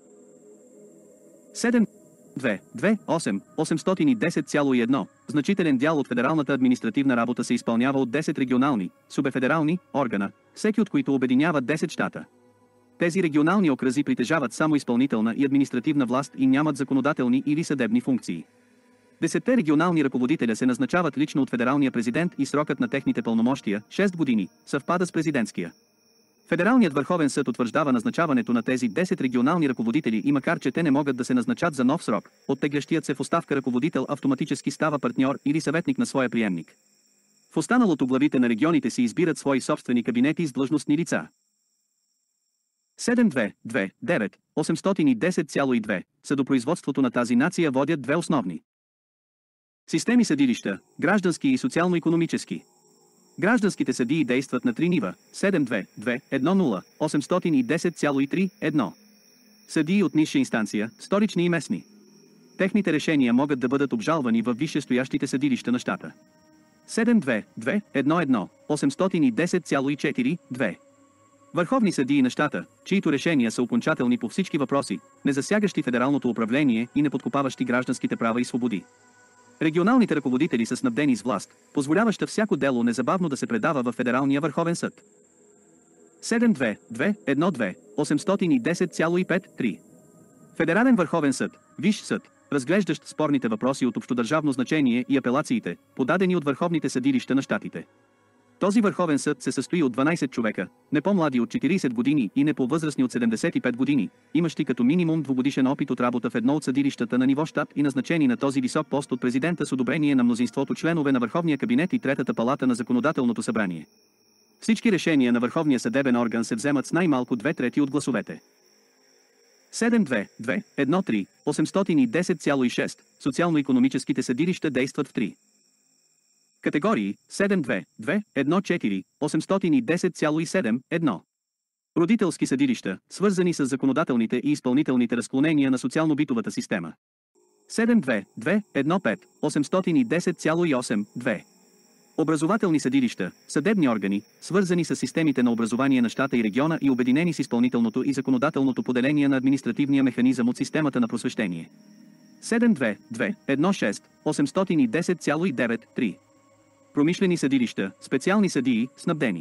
седем две две осем осемстотин и десет цяло и едно. Значителен дял от федералната административна работа се изпълнява от десет регионални, субефедерални органа, всеки от които обединява десет щата. Тези регионални окръзи притежават само изпълнителна и административна власт и нямат законодателни или съдебни функции. Десетте регионални ръководителя се назначават лично от федералния президент и срокът на техните пълномощия, шест години, съвпада с президентския. Федералният Върховен съд утвърждава назначаването на тези десет регионални ръководители и макар че те не могат да се назначат за нов срок, оттеглящият се в оставка ръководител автоматически става партньор или съветник на своя приемник. В останалото главите на регионите си избират свои собствени кабинети с длъжностни лица. седем две две девет осемстотин и десет цяло и две. Съдопроизводството на тази нация водят две основни системи съдилища – граждански и социално-икономически. Гражданските съдии действат на три нива – седем две две едно нула осемстотин и десет цяло и три едно. Съдии от нисша инстанция, столични и местни. Техните решения могат да бъдат обжалвани във висшестоящите съдилища на щата. седем две две едно едно осемстотин и десет цяло и четири две. Върховни съдии на щата, чието решения са окончателни по всички въпроси, не засягащи федералното управление и не подкопаващи гражданските права и свободи. Регионалните ръководители са снабдени с власт, позволяваща всяко дело незабавно да се предава във Федералния Върховен съд. седем две две едно две осемстотин и десет цяло и пет три. Федерален Върховен съд, Висш съд, разглеждащ спорните въпроси от общодържавно значение и апелациите, подадени от върховните съдилища на щатите. Този Върховен съд се състои от дванайсет човека, не по-млади от четирийсет години и не по-възрастни от седемдесет и пет години, имащи като минимум двугодишен опит от работа в едно от съдилищата на ниво щат и назначени на този висок пост от президента с одобрение на мнозинството членове на Върховния кабинет и Третата палата на Законодателното събрание. Всички решения на Върховния съдебен орган се вземат с най-малко две трети от гласовете. седем две две едно три осемстотин и десет цяло и шест. Социално-икономическите съдилища действат в три категории седем две две едно четири осемстотин и десет цяло и седем едно. Родителски съдилища, свързани с законодателните и изпълнителните разклонения на социално-битовата система. седем две две едно пет осемстотин и десет цяло и осем две. Образователни съдилища, съдебни органи, свързани с системите на образование на щата и региона и обединени с изпълнителното и законодателното поделение на административния механизъм от системата на просвещение. седем две две едно шест осемстотин и десет цяло и девет три. Промишлени съдилища, специални съдии, снабдени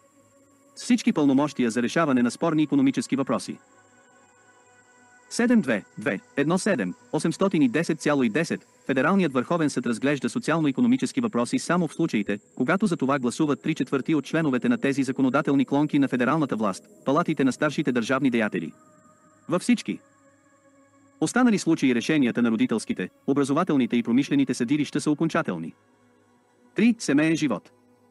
с всички пълномощия за решаване на спорни икономически въпроси. седем две две едно седем осемстотин и десет цяло и десет. Федералният Върховен съд разглежда социално-икономически въпроси само в случаите, когато за това гласуват три четвърти от членовете на тези законодателни клонки на федералната власт, палатите на старшите държавни деятели. Във всички останали случаи решенията на родителските, образователните и промишлените съдилища са окончателни. три. Семеен живот.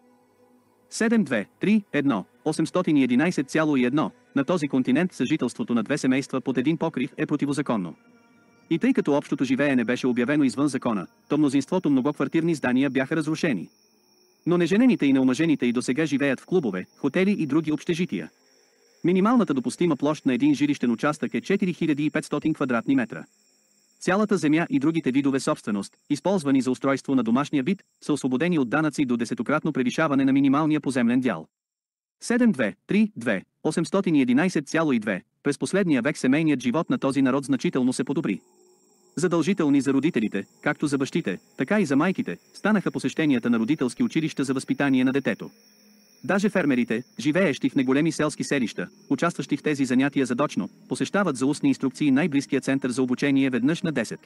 седем две три едно осемстотин и единайсет цяло и едно. На този континент съжителството на две семейства под един покрив е противозаконно. И тъй като общото живеене беше обявено извън закона, то мнозинството многоквартирни здания бяха разрушени. Но неженените и неомъжените и досега живеят в клубове, хотели и други общежития. Минималната допустима площ на един жилищен участък е четири хиляди и петстотин квадратни метра. Цялата земя и другите видове собственост, използвани за устройство на домашния бит, са освободени от данъци до десетократно превишаване на минималния поземлен дял. седем две три две осемстотин и единайсет цяло и две. През последния век семейният живот на този народ значително се подобри. Задължителни за родителите, както за бащите, така и за майките, станаха посещенията на родителски училища за възпитание на детето. Даже фермерите, живеещи в неголеми селски селища, участващи в тези занятия задочно, посещават за устни инструкции най-близкия център за обучение веднъж на десет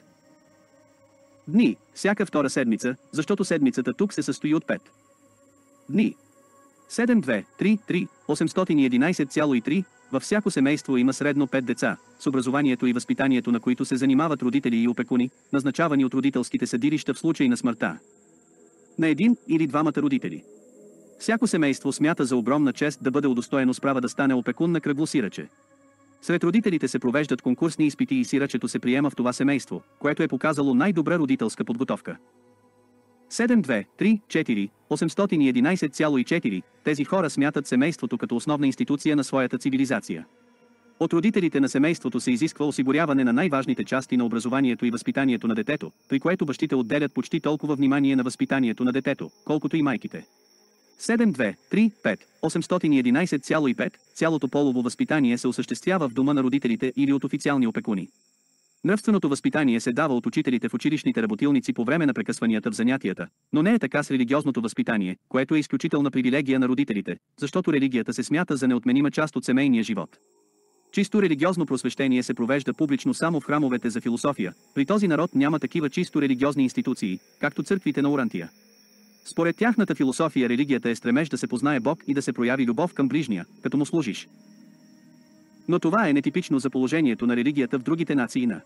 дни, всяка втора седмица, защото седмицата тук се състои от пет дни. седем две три три осемстотин и единайсет цяло и три. Във всяко семейство има средно пет деца, с образованието и възпитанието на които се занимават родители и опекуни, назначавани от родителските съдилища в случай на смъртта на един или двамата родители. Всяко семейство смята за огромна чест да бъде удостоено с права да стане опекун на кръгло сираче. Сред родителите се провеждат конкурсни изпити и сирачето се приема в това семейство, което е показало най-добра родителска подготовка. седем две три четири осемстотин и единайсет цяло и четири. Тези хора смятат семейството като основна институция на своята цивилизация. От родителите на семейството се изисква осигуряване на най-важните части на образованието и възпитанието на детето, при което бащите отделят почти толкова внимание на възпитанието на детето, колкото и майките. седем две три пет осемстотин и единайсет цяло и пет. Цялото полово възпитание се осъществява в дома на родителите или от официални опекуни. Нравственото възпитание се дава от учителите в училищните работилници по време на прекъсванията в занятията, но не е така с религиозното възпитание, което е изключителна привилегия на родителите, защото религията се смята за неотменима част от семейния живот. Чисто религиозно просвещение се провежда публично само в храмовете за философия. При този народ няма такива чисто религиозни институции, както църквите на Орантия. Според тяхната философия религията е стремеж да се познае Бог и да се прояви любов към ближния, като му служиш. Но това е нетипично за положението на религията в другите нации на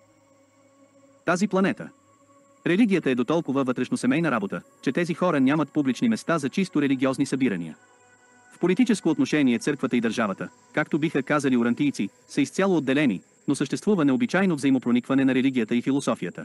тази планета. Религията е дотолкова вътрешносемейна работа, че тези хора нямат публични места за чисто религиозни събирания. В политическо отношение църквата и държавата, както биха казали орантийци, са изцяло отделени, но съществува необичайно взаимопроникване на религията и философията.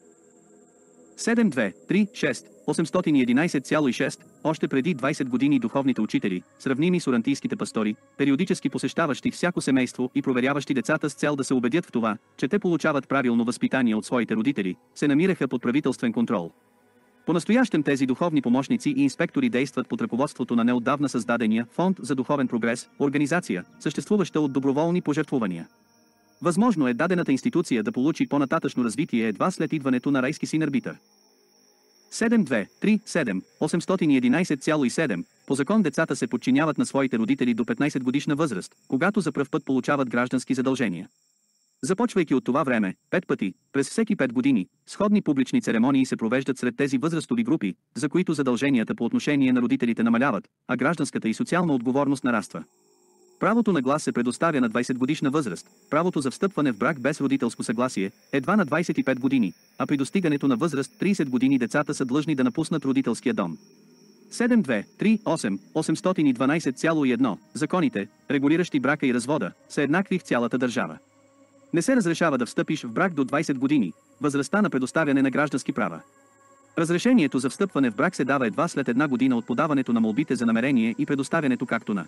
седем две три шест осемстотин и единайсет цяло и шест. Още преди двайсет години духовните учители, сравними с орантийските пастори, периодически посещаващи всяко семейство и проверяващи децата с цел да се убедят в това, че те получават правилно възпитание от своите родители, се намираха под правителствен контрол. По-настоящем тези духовни помощници и инспектори действат под ръководството на неотдавна създадения Фонд за духовен прогрес, организация, съществуваща от доброволни пожертвувания. Възможно е дадената институция да получи по-нататъчно развитие едва след идването на райски син арбитър. седем две три седем осемстотин и единайсет цяло и седем. По закон децата се подчиняват на своите родители до петнайсет годишна възраст, когато за пръв път получават граждански задължения. Започвайки от това време, пет пъти, през всеки пет години, сходни публични церемонии се провеждат сред тези възрастови групи, за които задълженията по отношение на родителите намаляват, а гражданската и социална отговорност нараства. Правото на глас се предоставя на двайсет годишна възраст, правото за встъпване в брак без родителско съгласие едва на двайсет и пет години, а при достигането на възраст трийсет години децата са длъжни да напуснат родителския дом. седем две три осем осемстотин и дванайсет цяло и едно. Законите, регулиращи брака и развода, са еднакви в цялата държава. Не се разрешава да встъпиш в брак до двайсет години, възрастта на предоставяне на граждански права. Разрешението за встъпване в брак се дава едва след една година от подаването на молбите за намерение и предоставянето както на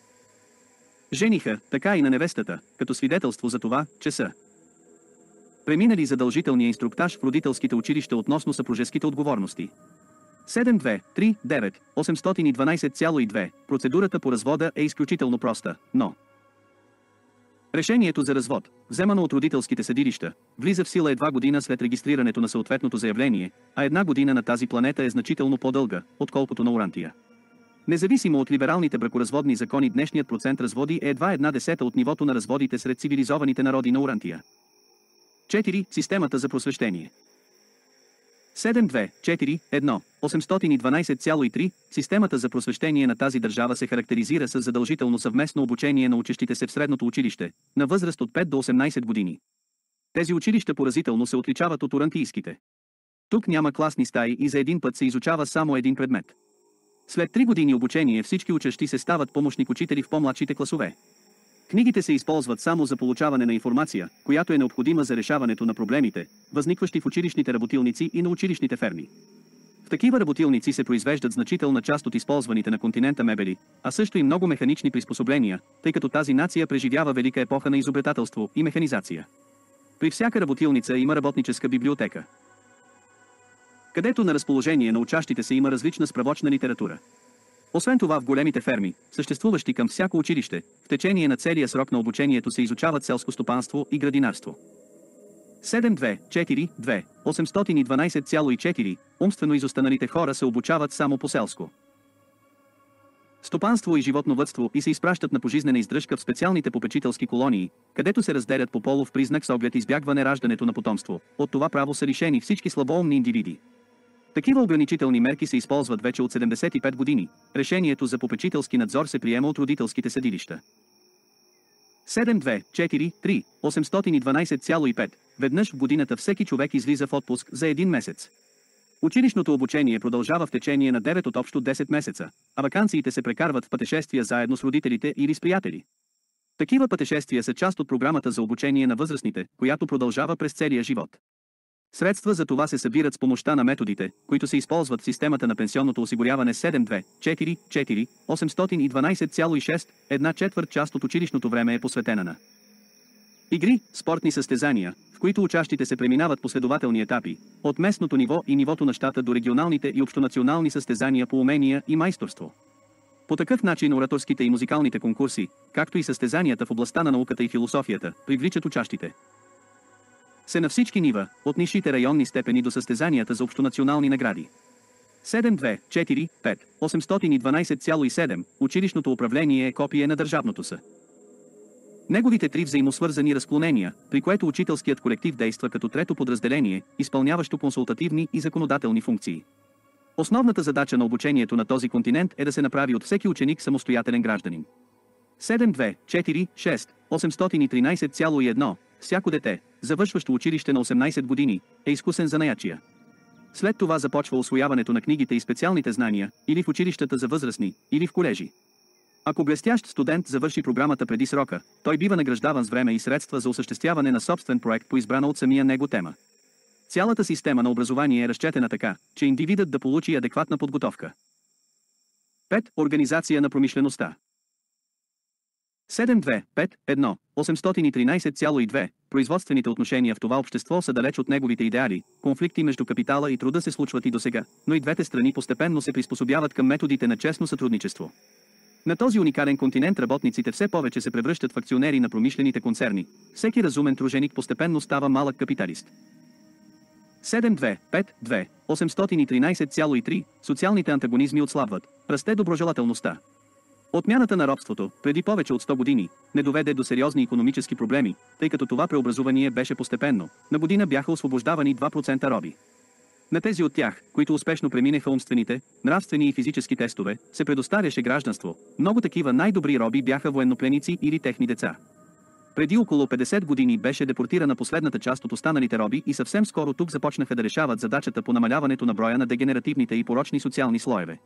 жениха, така и на невестата, като свидетелство за това, че са преминали задължителния инструктаж в родителските училища относно съпружеските отговорности. седем две три девет осемстотин и дванайсет цяло и две. Процедурата по развода е изключително проста, но решението за развод, вземано от родителските съдилища, влиза в сила едва година след регистрирането на съответното заявление, а една година на тази планета е значително по-дълга, отколкото на Орантия. Независимо от либералните бракоразводни закони, днешният процент разводи е едва една десета от нивото на разводите сред цивилизованите народи на Орантия. четири. Системата за просвещение. седем две четири едно осемстотин и дванайсет цяло и три. Системата за просвещение на тази държава се характеризира с задължително съвместно обучение на учещите се в средното училище, на възраст от пет до осемнайсет години. Тези училища поразително се отличават от орантийските. Тук няма класни стаи и за един път се изучава само един предмет. След три години обучение всички учащи се стават помощник-учители в по-младшите класове. Книгите се използват само за получаване на информация, която е необходима за решаването на проблемите, възникващи в училищните работилници и на училищните ферми. В такива работилници се произвеждат значителна част от използваните на континента мебели, а също и много механични приспособления, тъй като тази нация преживява велика епоха на изобретателство и механизация. При всяка работилница има работническа библиотека, където на разположение на учащите се има различна справочна литература. Освен това в големите ферми, съществуващи към всяко училище, в течение на целия срок на обучението се изучават селско стопанство и градинарство. седем две четири две осемстотин и дванайсет цяло и четири. Умствено изостаналите хора се обучават само по селско стопанство и животновъдство и се изпращат на пожизнена издръжка в специалните попечителски колонии, където се разделят по полов признак с оглед избягване раждането на потомство. От това право са лишени всички слабоумни индивиди. Такива ограничителни мерки се използват вече от седемдесет и пет години. Решението за попечителски надзор се приема от родителските съдилища. седем две четири три осемстотин и дванадесет цяло и пет. Веднъж в годината всеки човек излиза в отпуск за един месец. Училищното обучение продължава в течение на девет от общо десет месеца, а ваканциите се прекарват в пътешествия заедно с родителите или с приятели. Такива пътешествия са част от програмата за обучение на възрастните, която продължава през целия живот. Средства за това се събират с помощта на методите, които се използват в системата на пенсионното осигуряване. Седем две четири четири осемстотин и дванадесет цяло и шест. Една четвърт част от училищното време е посветена на игри, спортни състезания, в които учащите се преминават последователни етапи, от местното ниво и нивото на щата до регионалните и общонационални състезания по умения и майсторство. По такъв начин ораторските и музикалните конкурси, както и състезанията в областта на науката и философията, привличат учащите се на всички нива, от нисшите районни степени до състезанията за общонационални награди. седем две четири пет осемстотин и дванадесет цяло и седем. Училищното управление е копие на държавното са. Неговите три взаимосвързани разклонения, при което учителският колектив действа като трето подразделение, изпълняващо консултативни и законодателни функции. Основната задача на обучението на този континент е да се направи от всеки ученик самостоятелен гражданин. седем две четири шест осемстотин и тринадесет цяло и едно. Всяко дете, завършващо училище на осемнадесет години, е изкусен занаятчия. След това започва усвояването на книгите и специалните знания, или в училищата за възрастни, или в колежи. Ако блестящ студент завърши програмата преди срока, той бива награждаван с време и средства за осъществяване на собствен проект по избрана от самия него тема. Цялата система на образование е разчетена така, че индивидът да получи адекватна подготовка. пет. Организация на промишлеността. седем две пет едно осемстотин и тринадесет цяло и две. Производствените отношения в това общество са далеч от неговите идеали, конфликти между капитала и труда се случват и досега, но и двете страни постепенно се приспособяват към методите на честно сътрудничество. На този уникален континент работниците все повече се превръщат в акционери на промишлените концерни. Всеки разумен труженик постепенно става малък капиталист. седем две пет две осемстотин и тринадесет цяло и три. Социалните антагонизми отслабват. Расте доброжелателността. Отмяната на робството, преди повече от сто години, не доведе до сериозни икономически проблеми, тъй като това преобразувание беше постепенно. На година бяха освобождавани два процента роби. На тези от тях, които успешно преминеха умствените, нравствени и физически тестове, се предоставяше гражданство. Много такива най-добри роби бяха военнопленици или техни деца. Преди около петдесет години беше депортирана последната част от останалите роби и съвсем скоро тук започнаха да решават задачата по намаляването на броя на дегенеративните и порочни социални слоеве.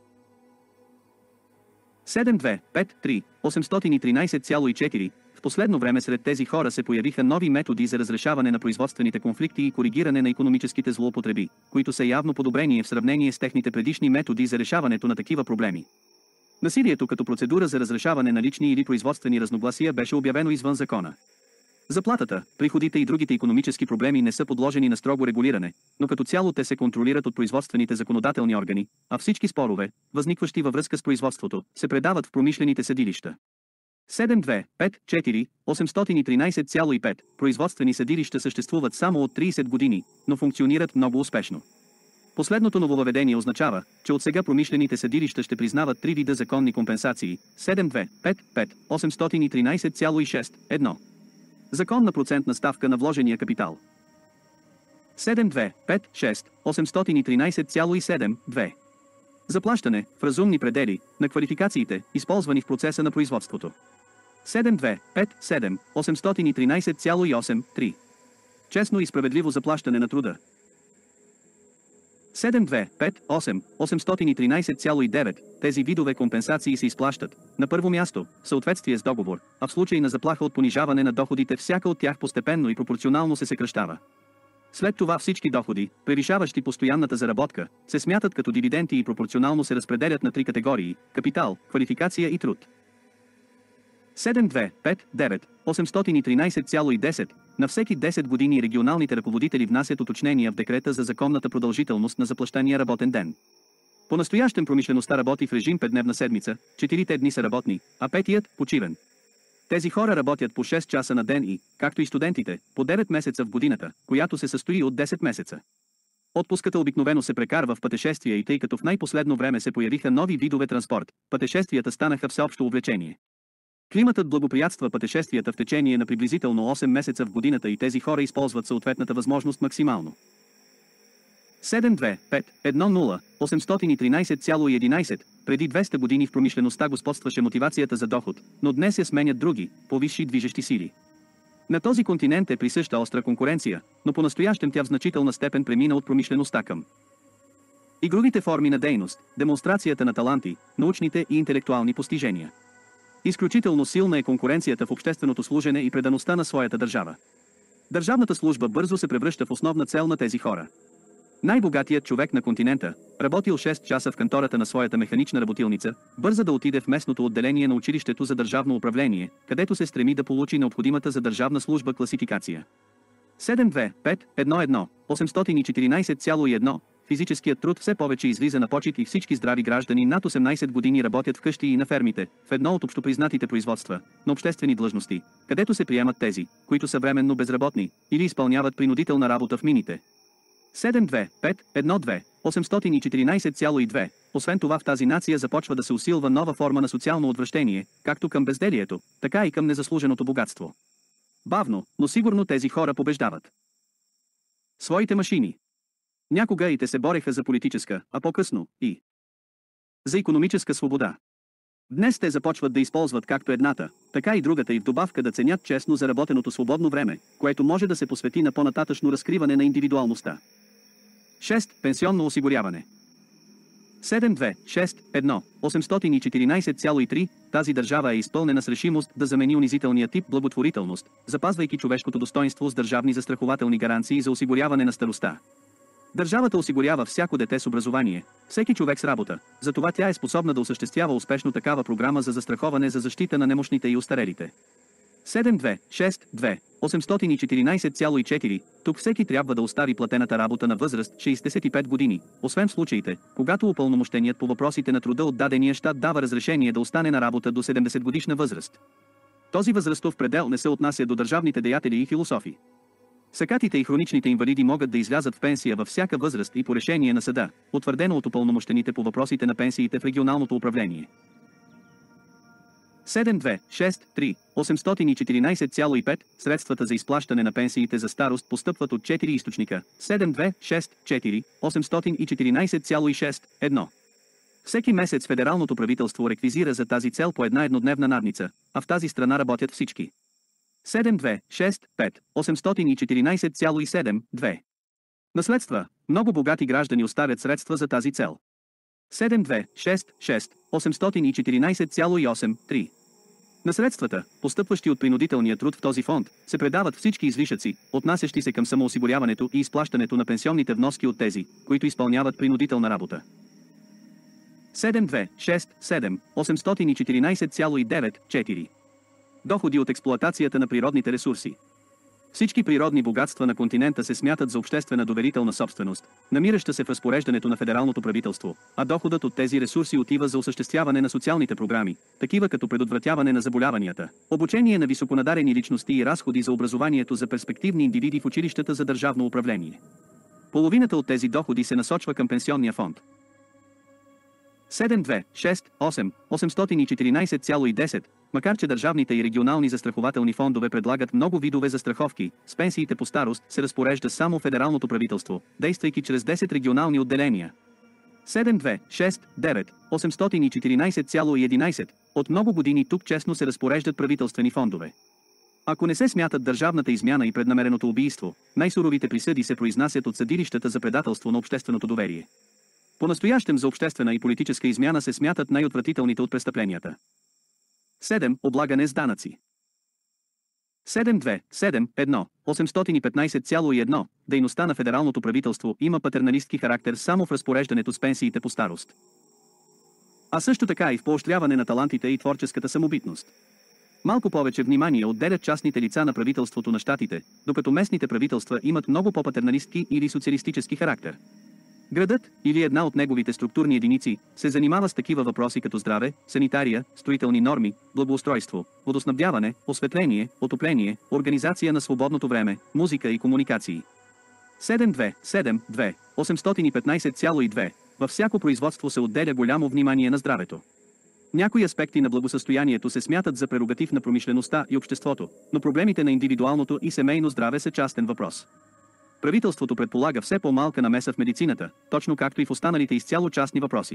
седем две пет три осемстотин и тринадесет цяло и четири. В последно време сред тези хора се появиха нови методи за разрешаване на производствените конфликти и коригиране на икономическите злоупотреби, които са явно подобрение в сравнение с техните предишни методи за решаването на такива проблеми. Насилието като процедура за разрешаване на лични или производствени разногласия беше обявено извън закона. Заплатата, приходите и другите икономически проблеми не са подложени на строго регулиране, но като цяло те се контролират от производствените законодателни органи, а всички спорове, възникващи във връзка с производството, се предават в промишлените съдилища. седем две пет четири осемстотин и тринадесет цяло и пет. Производствени съдилища съществуват само от тридесет години, но функционират много успешно. Последното нововъведение означава, че от сега промишлените съдилища ще признават три вида законни компенсации. седем две пет пет осемстотин и тринадесет цяло и шест. едно. Законна процентна ставка на вложения капитал. седем две пет шест осемстотин и тринадесет цяло и седем. две. Заплащане, в разумни предели, на квалификациите, използвани в процеса на производството. седем две пет седем осемстотин и тринадесет цяло и осем. три. Честно и справедливо заплащане на труда. седем две пет осем осемстотин и тринадесет цяло и девет. Тези видове компенсации се изплащат, на първо място, в съответствие с договор, а в случай на заплаха от понижаване на доходите всяка от тях постепенно и пропорционално се съкращава. След това всички доходи, превишаващи постоянната заработка, се смятат като дивиденти и пропорционално се разпределят на три категории – капитал, квалификация и труд. седем две пет девет осемстотин и тринадесет цяло и десет. На всеки десет години регионалните ръководители внасят уточнения в декрета за законната продължителност на заплащания работен ден. По-настоящем промишлеността работи в режим петдневна седмица, четирите дни са работни, а петият – почивен. Тези хора работят по шест часа на ден и, както и студентите, по девет месеца в годината, която се състои от десет месеца. Отпуската обикновено се прекарва в пътешествия и тъй като в най-последно време се появиха нови видове транспорт, пътешествията станаха всеобщо увлечение. Климатът благоприятства пътешествията в течение на приблизително осем месеца в годината и тези хора използват съответната възможност максимално. седем две пет едно нула осемстотин и тринайсет цяло и единайсет. Преди двеста години в промишлеността господстваше мотивацията за доход, но днес я сменят други, по-висши движещи сили. На този континент е присъща остра конкуренция, но по-настоящем тя в значителна степен премина от промишлеността към и другите форми на дейност, демонстрацията на таланти, научните и интелектуални постижения. Изключително силна е конкуренцията в общественото служене и предаността на своята държава. Държавната служба бързо се превръща в основна цел на тези хора. Най-богатият човек на континента, работил шест часа в кантората на своята механична работилница, бърза да отиде в местното отделение на училището за държавно управление, където се стреми да получи необходимата за държавна служба класификация. седем две пет едно едно осемстотин и четиринайсет цяло и едно. Физическият труд все повече излиза на почет и всички здрави граждани над осемнайсет години работят вкъщи и на фермите, в едно от общопризнатите производства, на обществени длъжности, където се приемат тези, които са временно безработни, или изпълняват принудителна работа в мините. седем две пет едно две осемстотин и четиринайсет цяло и две. Освен това в тази нация започва да се усилва нова форма на социално отвращение, както към безделието, така и към незаслуженото богатство. Бавно, но сигурно тези хора побеждават своите машини. Някога и те се бореха за политическа, а по-късно и за икономическа свобода. Днес те започват да използват както едната, така и другата и в добавка да ценят честно заработеното свободно време, което може да се посвети на по-нататъчно разкриване на индивидуалността. шест. Пенсионно осигуряване. седем две шест едно осемстотин и четиринайсет цяло и три. Тази държава е изпълнена с решимост да замени унизителния тип благотворителност, запазвайки човешкото достоинство с държавни застрахователни гаранции за осигуряване на старостта. Държавата осигурява всяко дете с образование, всеки човек с работа, затова тя е способна да осъществява успешно такава програма за застраховане за защита на немощните и остарелите. седем две шест две осемстотин и четиринайсет цяло и четири. Тук всеки трябва да остави платената работа на възраст шейсет и пет години, освен в случаите, когато упълномощеният по въпросите на труда от дадения щат дава разрешение да остане на работа до седемдесет годишна възраст. Този възрастов предел не се отнася до държавните деятели и философи. Сакатите и хроничните инвалиди могат да излязат в пенсия във всяка възраст и по решение на съда, утвърдено от упълномощените по въпросите на пенсиите в регионалното управление. седем две шест три осемстотин и четиринайсет цяло и пет. Средствата за изплащане на пенсиите за старост постъпват от четири източника. седем две шест четири осемстотин и четиринайсет цяло и шест едно. Всеки месец федералното правителство реквизира за тази цел по една еднодневна надница, а в тази страна работят всички. седем две шест пет осемстотин и четиринайсет цяло и седем две. Наследства. Много богати граждани оставят средства за тази цел. седем две шест шест осемстотин и четиринайсет цяло и осем три. Наследствата, постъпващи от принудителния труд в този фонд, се предават всички излишъци, отнасящи се към самоосигуряването и изплащането на пенсионните вноски от тези, които изпълняват принудителна работа. седем две шест седем осемстотин и четиринайсет цяло и девет четири. Доходи от експлоатацията на природните ресурси. Всички природни богатства на континента се смятат за обществена доверителна собственост, намираща се в разпореждането на федералното правителство, а доходът от тези ресурси отива за осъществяване на социалните програми, такива като предотвратяване на заболяванията, обучение на високонадарени личности и разходи за образованието за перспективни индивиди в училищата за държавно управление. Половината от тези доходи се насочва към пенсионния фонд. седем две шест осем осемстотин и четиринайсет цяло и десет. Макар че държавните и регионални застрахователни фондове предлагат много видове застраховки, с пенсиите по старост се разпорежда само федералното правителство, действайки чрез десет регионални отделения. седем две шест девет осемстотин и четиринайсет цяло и единайсет. От много години тук честно се разпореждат правителствени фондове. Ако не се смятат държавната измяна и преднамереното убийство, най-суровите присъди се произнасят от съдилищата за предателство на общественото доверие. По-настоящем за обществена и политическа измяна се смятат най-отвратителните от престъпленията. седем. Облагане с данъци. седем две седем едно осемстотин и петнайсет цяло и едно. Дейността на федералното правителство има патерналистки характер само в разпореждането с пенсиите по старост. А също така и в поощряване на талантите и творческата самобитност. Малко повече внимание отделят частните лица на правителството на щатите, докато местните правителства имат много по-патерналистки или социалистически характер. Градът, или една от неговите структурни единици, се занимава с такива въпроси като здраве, санитария, строителни норми, благоустройство, водоснабдяване, осветление, отопление, организация на свободното време, музика и комуникации. седем две седем две осемстотин и петнайсет цяло и две. Във всяко производство се отделя голямо внимание на здравето. Някои аспекти на благосъстоянието се смятат за прерогатив на промишлеността и обществото, но проблемите на индивидуалното и семейно здраве са частен въпрос. Правителството предполага все по-малка намеса в медицината, точно както и в останалите изцяло частни въпроси.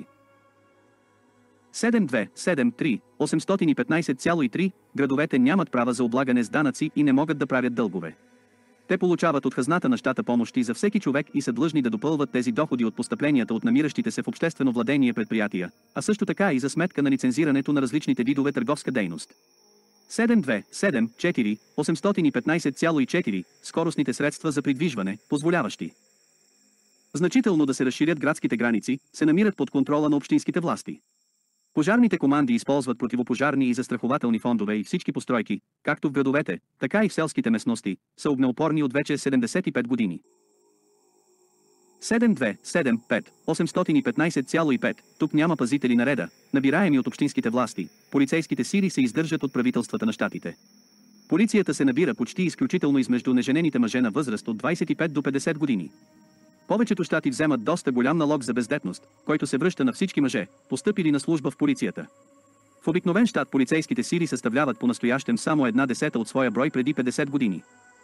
седем две седем три осемстотин и петнайсет цяло три Градовете нямат права за облагане с данъци и не могат да правят дългове. Те получават от хазната на щата помощи за всеки човек и са длъжни да допълват тези доходи от постъпленията от намиращите се в обществено владение предприятия, а също така и за сметка на лицензирането на различните видове търговска дейност. седем две седем четири осемстотин и петнайсет цяло четири Скоростните средства за придвижване, позволяващи значително да се разширят градските граници, се намират под контрола на общинските власти. Пожарните команди използват противопожарни и застрахователни фондове и всички постройки, както в градовете, така и в селските местности, са огнеупорни от вече седемдесет и пет години. седем две седем пет осемстотин и петнайсет цяло пет Тук няма пазители на реда, набираеми от общинските власти, полицейските сили се издържат от правителствата на щатите. Полицията се набира почти изключително измежду неженените мъже на възраст от двайсет и пет до петдесет години. Повечето щати вземат доста голям налог за бездетност, който се връща на всички мъже, постъпили на служба в полицията. В обикновен щат полицейските сили съставляват по-настоящем само една десета от своя брой преди петдесет години.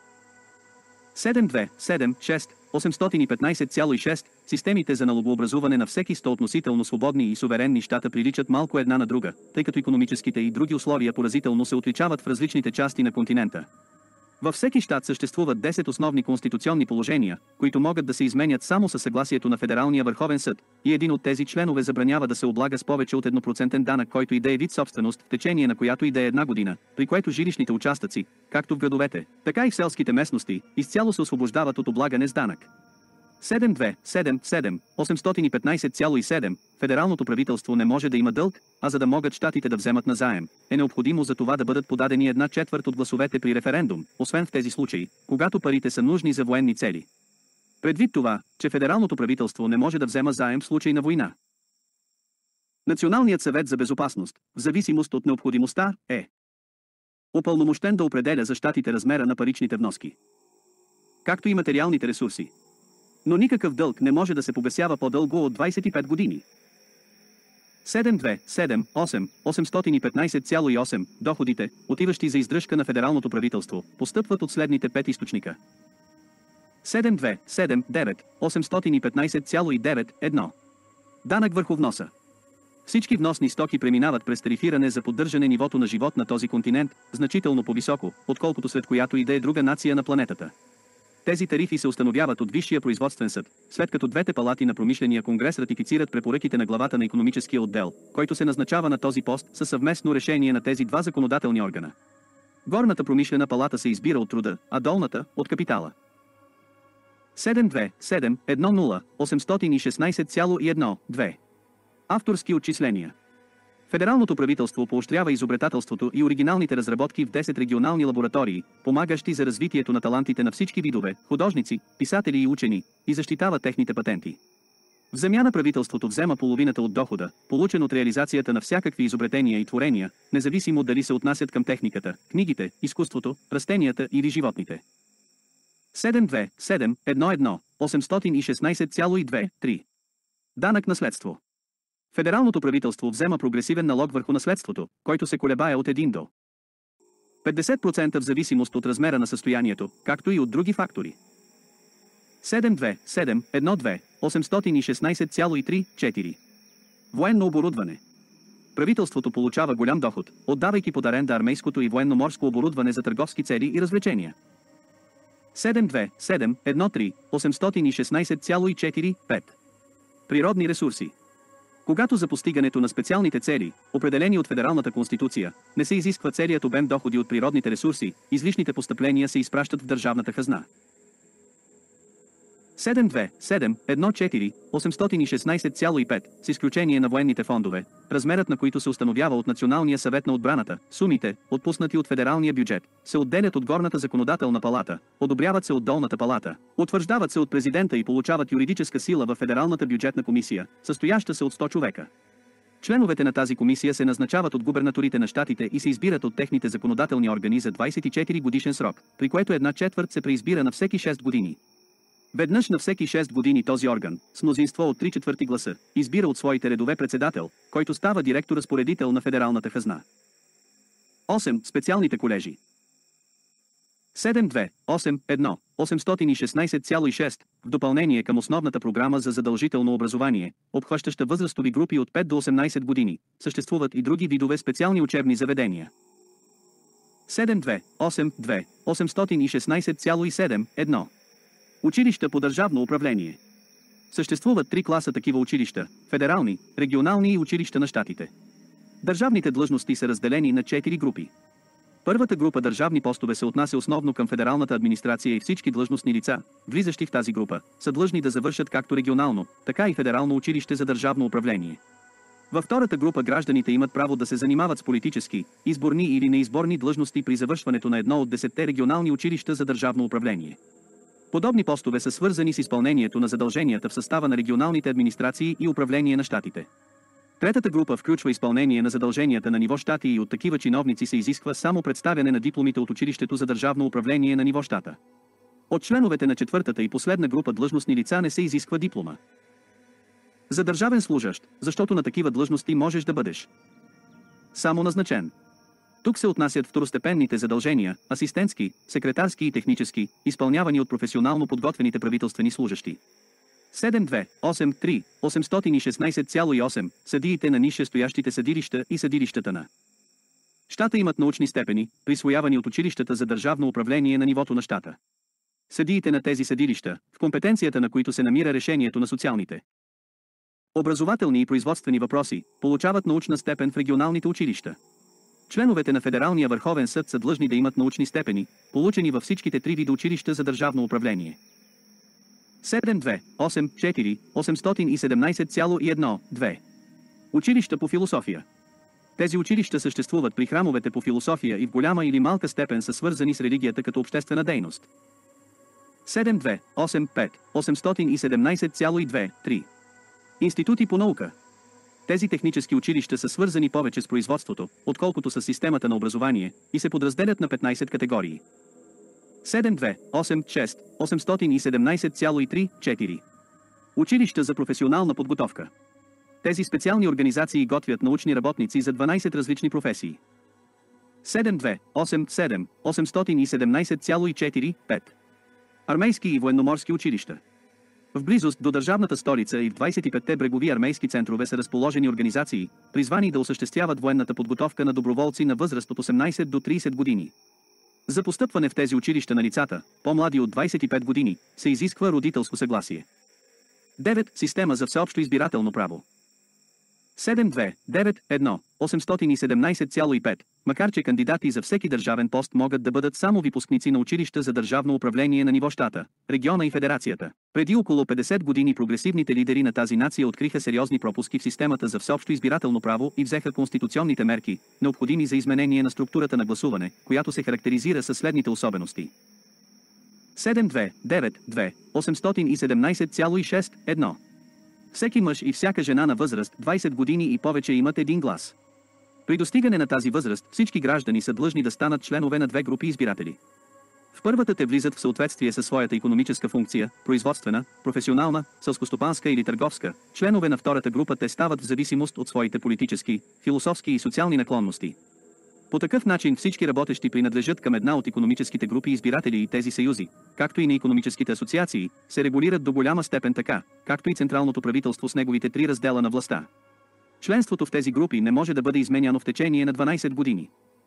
седем две седем шест осемстотин и петнайсет цяло шест Системите за налогообразуване на всеки сто относително свободни и суверенни щата приличат малко една на друга, тъй като икономическите и други условия поразително се отличават в различните части на континента. Във всеки щат съществуват десет основни конституционни положения, които могат да се изменят само със съгласието на Федералния върховен съд, и един от тези членове забранява да се облага с повече от еднопроцентен данък, който и да е вид собственост, в течение на която и да е една година, при което жилищните участъци, както в градовете, така и в селските местности, изцяло се освобождават от облагане с данък. седем две седем седем осемстотин и петнайсет цяло седем Федералното правителство не може да има дълг, а за да могат щатите да вземат назаем, е необходимо за това да бъдат подадени една четвърт от гласовете при референдум, освен в тези случаи, когато парите са нужни за военни цели. Предвид това, че федералното правителство не може да взема заем в случай на война, Националният съвет за безопасност, в зависимост от необходимостта, е упълномощен да определя за щатите размера на паричните вноски, както и материалните ресурси. Но никакъв дълг не може да се погасява по-дълго от двайсет и пет години. седем две седем осем осемстотин и петнайсет цяло осем Доходите, отиващи за издръжка на федералното правителство, постъпват от следните пет източника. седем две седем девет осемстотин и петнайсет цяло девет едно Данък върху вноса. Всички вносни стоки преминават през тарифиране за поддържане нивото на живот на този континент, значително по-високо, отколкото след която и да е друга нация на планетата. Тези тарифи се установяват от Висшия производствен съд, след като двете палати на промишления конгрес ратифицират препоръките на главата на икономическия отдел, който се назначава на този пост със съвместно решение на тези два законодателни органа. Горната промишлена палата се избира от труда, а долната – от капитала. седем две седем едно нула осемстотин и шестнайсет цяло едно две Авторски отчисления. Федералното правителство поощрява изобретателството и оригиналните разработки в десет регионални лаборатории, помагащи за развитието на талантите на всички видове, художници, писатели и учени, и защитава техните патенти. В замяна правителството взема половината от дохода, получен от реализацията на всякакви изобретения и творения, независимо дали се отнасят към техниката, книгите, изкуството, растенията или животните. седем две седем едно едно осемстотин и шестнайсет цяло две три Данък наследство. Федералното правителство взема прогресивен налог върху наследството, който се колебае от един до петдесет процента в зависимост от размера на състоянието, както и от други фактори. седем две седем едно две осемстотин и шестнайсет цяло три четири Военно оборудване. Правителството получава голям доход, отдавайки под аренда армейското и военно-морско оборудване за търговски цели и развлечения. седем две седем едно три осемстотин и шестнайсет цяло четири пет Природни ресурси. Когато за постигането на специалните цели, определени от Федералната конституция, не се изисква целият обем доходи от природните ресурси, излишните постъпления се изпращат в държавната хазна. седем две седем едно четири осемстотин и шестнайсет цяло пет С изключение на военните фондове, размерът на които се установява от Националния съвет на отбраната, сумите, отпуснати от федералния бюджет, се отделят от горната законодателна палата, одобряват се от долната палата, утвърждават се от президента и получават юридическа сила в Федералната бюджетна комисия, състояща се от сто човека. Членовете на тази комисия се назначават от губернаторите на щатите и се избират от техните законодателни органи за двайсет и четири годишен срок, при което една четвърт се преизбира на всеки шест години. Веднъж на всеки шест години този орган, с мнозинство от три четвърти гласа, избира от своите редове председател, който става директор-разпоредител на федералната хазна. осем Специалните колежи. седем две осем едно осемстотин и шестнадесет цяло и шест в допълнение към основната програма за задължително образование, обхващаща възрастови групи от пет до осемнадесет години, съществуват и други видове специални учебни заведения. седем две осем две осемстотин и шестнадесет цяло и седем едно Училища по държавно управление. Съществуват три класа такива училища – федерални, регионални и училища на щатите. Държавните длъжности са разделени на четири групи. Първата група държавни постове се отнася основно към федералната администрация и всички длъжностни лица, влизащи в тази група, са длъжни да завършат както регионално, така и федерално училище за държавно управление. Във втората група гражданите имат право да се занимават с политически, изборни или неизборни длъжности при завършването на едно от десетте регионални училища за държавно управление. Подобни постове са свързани с изпълнението на задълженията в състава на регионалните администрации и управление на щатите. Третата група включва изпълнение на задълженията на ниво щати и от такива чиновници се изисква само представяне на дипломите от училището за държавно управление на ниво щата. От членовете на четвъртата и последна група длъжностни лица не се изисква диплома. За държавен служащ, защото на такива длъжности можеш да бъдеш само назначен. Тук се отнасят второстепенните задължения, асистентски, секретарски и технически, изпълнявани от професионално подготвените правителствени служащи. седем две осем три осемстотин и шестнадесет цяло и осем Съдиите на нисшестоящите съдилища и съдилищата на щата имат научни степени, присвоявани от училищата за държавно управление на нивото на щата. Съдиите на тези съдилища, в компетенцията на които се намира решението на социалните, образователни и производствени въпроси, получават научна степен в регионалните училища. Членовете на Федералния върховен съд са длъжни да имат научни степени, получени във всичките три вида училища за държавно управление. седем две осем четири осемстотин и седемнадесет цяло и едно две Училища по философия. Тези училища съществуват при храмовете по философия и в голяма или малка степен са свързани с религията като обществена дейност. седем две осем пет осемстотин и седемнадесет цяло и две три Институти по наука. Тези технически училища са свързани повече с производството, отколкото с системата на образование, и се подразделят на петнадесет категории. седем две осем шест осемстотин и седемнадесет цяло и три четири Училища за професионална подготовка. Тези специални организации готвят научни работници за дванадесет различни професии. седем две осем седем осемстотин и седемнадесет цяло и четири пет Армейски и военноморски училища. В близост до държавната столица и в двадесет и петте брегови армейски центрове са разположени организации, призвани да осъществяват военната подготовка на доброволци на възраст от осемнадесет до тридесет години. За постъпване в тези училища на лицата, по-млади от двадесет и пет години, се изисква родителско съгласие. девет Система за всеобщо избирателно право. седем две девет едно осемстотин и седемнадесет цяло и пет Макар че кандидати за всеки държавен пост могат да бъдат само випускници на училища за държавно управление на ниво щата, региона и федерацията. Преди около петдесет години прогресивните лидери на тази нация откриха сериозни пропуски в системата за всеобщо избирателно право и взеха конституционните мерки, необходими за изменение на структурата на гласуване, която се характеризира със следните особености. седем две девет две осемстотин и седемнадесет цяло и шест едно Всеки мъж и всяка жена на възраст двадесет години и повече имат един глас. При достигане на тази възраст всички граждани са длъжни да станат членове на две групи избиратели. В първата те влизат в съответствие със своята икономическа функция, производствена, професионална, селскостопанска или търговска. Членове на втората група те стават в зависимост от своите политически, философски и социални наклонности. По такъв начин всички работещи принадлежат към една от икономическите групи избиратели и тези съюзи, както и на икономическите асоциации, се регулират до голяма степен така, както и централното правителство с неговите три раздела на властта. Членството в тези групи не може да бъде изменяно в течение на дванадесет години.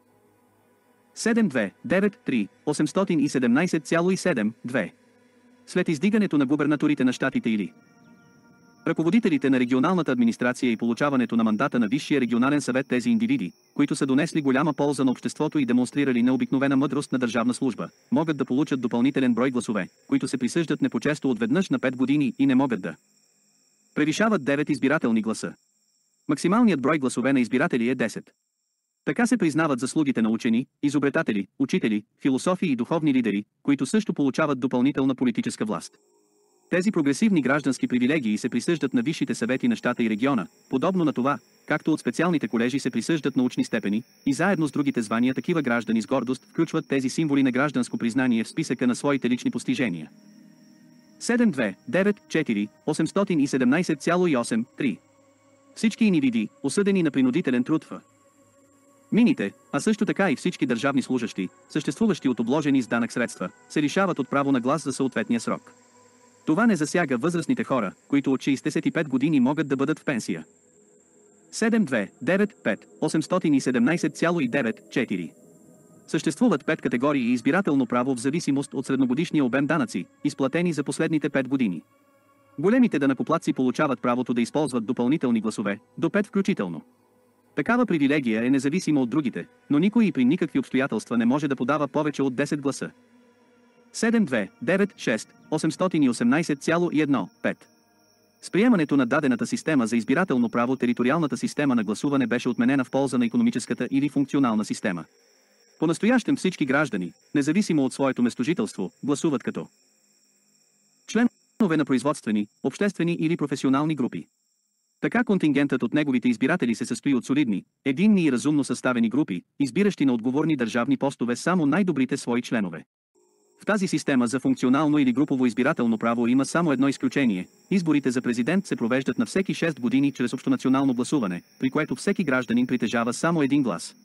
седем две девет три осемстотин и седемнадесет цяло и седем две След издигането на губернаторите на щатите или ръководителите на регионалната администрация и получаването на мандата на Висшия регионален съвет, тези индивиди, които са донесли голяма полза на обществото и демонстрирали необикновена мъдрост на държавна служба, могат да получат допълнителен брой гласове, които се присъждат не по-често от веднъж на пет години и не могат да превишават девет избирателни гласа. Максималният брой гласове на избиратели е десет. Така се признават заслугите на учени, изобретатели, учители, философи и духовни лидери, които също получават допълнителна политическа власт. Тези прогресивни граждански привилегии се присъждат на висшите съвети на щата и региона, подобно на това, както от специалните колежи се присъждат научни степени, и заедно с другите звания такива граждани с гордост включват тези символи на гражданско признание в списъка на своите лични постижения. седем две девет четири осемстотин и седемнадесет цяло и осем три Всички индивиди, осъдени на принудителен труд в Мините, а също така и всички държавни служащи, съществуващи от обложени с данък средства, се лишават от право на глас за съответния срок. Това не засяга възрастните хора, които от шейсет и пет години могат да бъдат в пенсия. седем две девет пет осемстотин и седемнадесет цяло и девет четири. Съществуват пет категории избирателно право в зависимост от средногодишния обем данъци, изплатени за последните пет години. Големите данъкоплатци получават правото да използват допълнителни гласове, до пет включително. Такава привилегия е независима от другите, но никой и при никакви обстоятелства не може да подава повече от десет гласа. седем две девет шест осемстотин и осемнадесет цяло и пет. С приемането на дадената система за избирателно право териториалната система на гласуване беше отменена в полза на икономическата или функционална система. По-настоящем всички граждани, независимо от своето местожителство, гласуват като членове на производствени, обществени или професионални групи. Така контингентът от неговите избиратели се състои от солидни, единни и разумно съставени групи, избиращи на отговорни държавни постове само най-добрите свои членове. В тази система за функционално или групово избирателно право има само едно изключение – изборите за президент се провеждат на всеки шест години чрез общонационално гласуване, при което всеки гражданин притежава само един глас.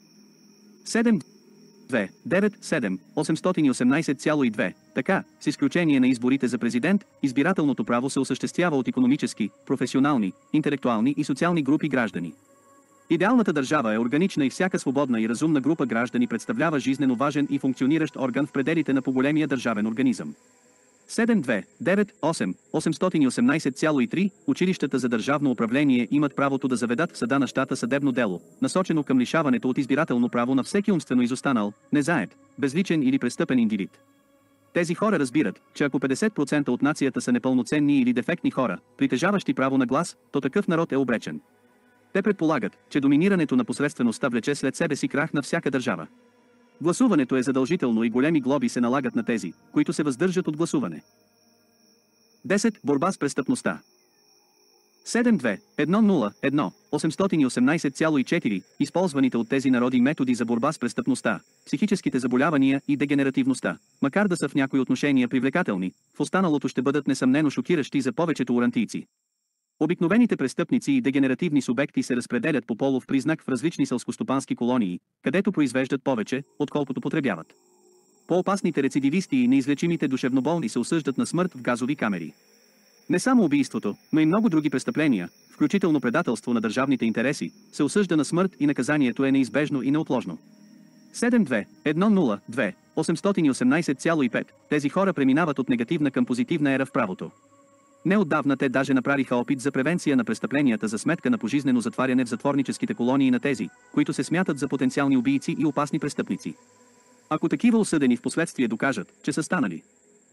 седем две девет седем осемстотин и осемнадесет цяло и две. Така, с изключение на изборите за президент, избирателното право се осъществява от икономически, професионални, интелектуални и социални групи граждани. Идеалната държава е органична и всяка свободна и разумна група граждани представлява жизнено важен и функциониращ орган в пределите на по-големия държавен организъм. седем две девет осем осемстотин и осемнадесет цяло и три. Училищата за държавно управление имат правото да заведат в съда на щата съдебно дело, насочено към лишаването от избирателно право на всеки умствено изостанал, незает, безличен или престъпен индивид. Тези хора разбират, че ако петдесет процента от нацията са непълноценни или дефектни хора, притежаващи право на глас, то такъв народ е обречен. Те предполагат, че доминирането на посредствеността влече след себе си крах на всяка държава. Гласуването е задължително и големи глоби се налагат на тези, които се въздържат от гласуване. десет. Борба с престъпността. седем две едно нула едно осемстотин и осемнадесет цяло и четири. Използваните от тези народи методи за борба с престъпността, психическите заболявания и дегенеративността, макар да са в някои отношения привлекателни, в останалото ще бъдат несъмнено шокиращи за повечето урантийци. Обикновените престъпници и дегенеративни субекти се разпределят по полов признак в различни селскостопански колонии, където произвеждат повече, отколкото потребяват. По-опасните рецидивисти и неизлечимите душевноболни се осъждат на смърт в газови камери. Не само убийството, но и много други престъпления, включително предателство на държавните интереси, се осъжда на смърт и наказанието е неизбежно и неотложно. седем две едно нула две осемстотин и осемнадесет цяло и пет. Тези хора преминават от негативна към позитивна ера в правото. Неотдавна те даже направиха опит за превенция на престъпленията за сметка на пожизнено затваряне в затворническите колонии на тези, които се смятат за потенциални убийци и опасни престъпници. Ако такива осъдени в последствие докажат, че са станали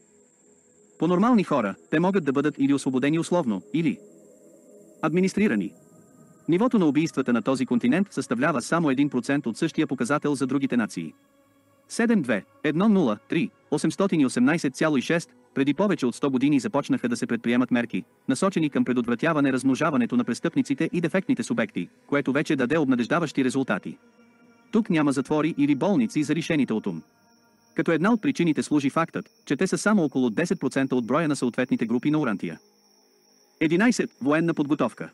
по-нормални хора, те могат да бъдат или освободени условно, или администрирани. Нивото на убийствата на този континент съставлява само един процент от същия показател за другите нации. седем две едно нула три осемстотин и осемнадесет цяло и шест. Преди повече от сто години започнаха да се предприемат мерки, насочени към предотвратяване размножаването на престъпниците и дефектните субекти, което вече даде обнадеждаващи резултати. Тук няма затвори или болници за лишените от ум. Като една от причините служи фактът, че те са само около десет процента от броя на съответните групи на урантия. единадесет. Военна подготовка.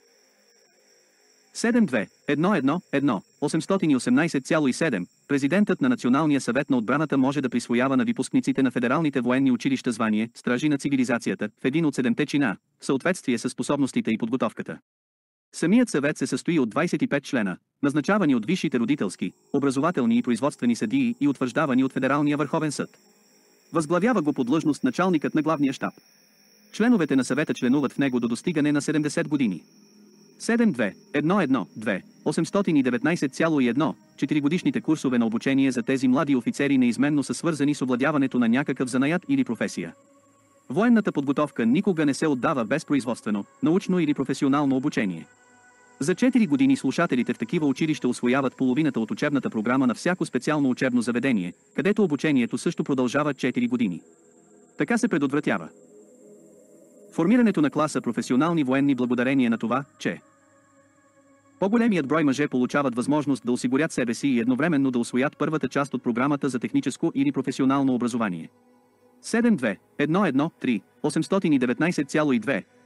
седем две едно едно едно осемстотин и осемнадесет цяло и седем. Президентът на Националния съвет на отбраната може да присвоява на випускниците на федералните военни училища звание «Стражи на цивилизацията» в един от седемте чина, в съответствие с способностите и подготовката. Самият съвет се състои от двадесет и пет члена, назначавани от висшите родителски, образователни и производствени съдии и утвърждавани от Федералния върховен съд. Възглавява го по длъжност началникът на главния щаб. Членовете на съвета членуват в него до достигане на седемдесет години. седем две едно едно две осемстотин и деветнадесет цяло и едно. Четиригодишните курсове на обучение за тези млади офицери неизменно са свързани с овладяването на някакъв занаят или професия. Военната подготовка никога не се отдава без производствено, научно или професионално обучение. За четири години слушателите в такива училища усвояват половината от учебната програма на всяко специално учебно заведение, където обучението също продължава четири години. Така се предотвратява формирането на класа професионални военни благодарение на това, че по-големият брой мъже получават възможност да осигурят себе си и едновременно да усвоят първата част от програмата за техническо или професионално образование. седем две едно едно три осемстотин и деветнадесет цяло и две.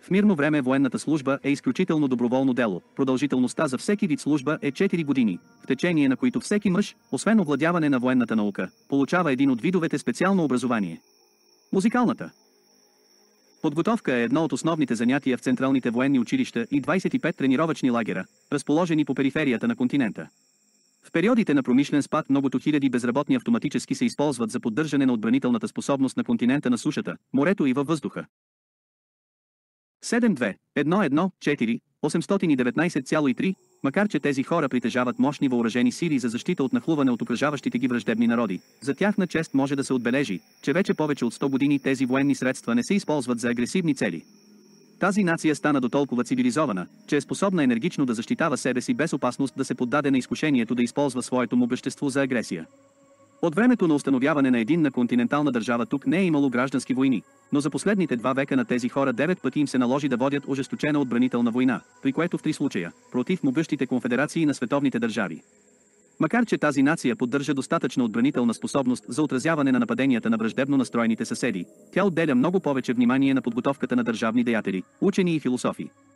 В мирно време военната служба е изключително доброволно дело. Продължителността за всеки вид служба е четири години, в течение на които всеки мъж, освен овладяване на военната наука, получава един от видовете специално образование. Музикалната подготовка е едно от основните занятия в централните военни училища и двадесет и пет тренировъчни лагера, разположени по периферията на континента. В периодите на промишлен спад многото хиляди безработни автоматически се използват за поддържане на отбранителната способност на континента на сушата, морето и във въздуха. седем две едно едно четири осемстотин и деветнадесет цяло и три Макар че тези хора притежават мощни въоръжени сили за защита от нахлуване от окръжаващите ги враждебни народи, за тяхна чест може да се отбележи, че вече повече от сто години тези военни средства не се използват за агресивни цели. Тази нация стана дотолкова цивилизована, че е способна енергично да защитава себе си без опасност да се поддаде на изкушението да използва своето могъщество за агресия. От времето на установяване на единна континентална държава тук не е имало граждански войни, но за последните два века на тези хора девет пъти им се наложи да водят ожесточена отбранителна война, при което в три случая, против могъщите конфедерации на световните държави. Макар че тази нация поддържа достатъчно отбранителна способност за отразяване на нападенията на враждебно настроените съседи, тя отделя много повече внимание на подготовката на държавни деятели, учени и философи.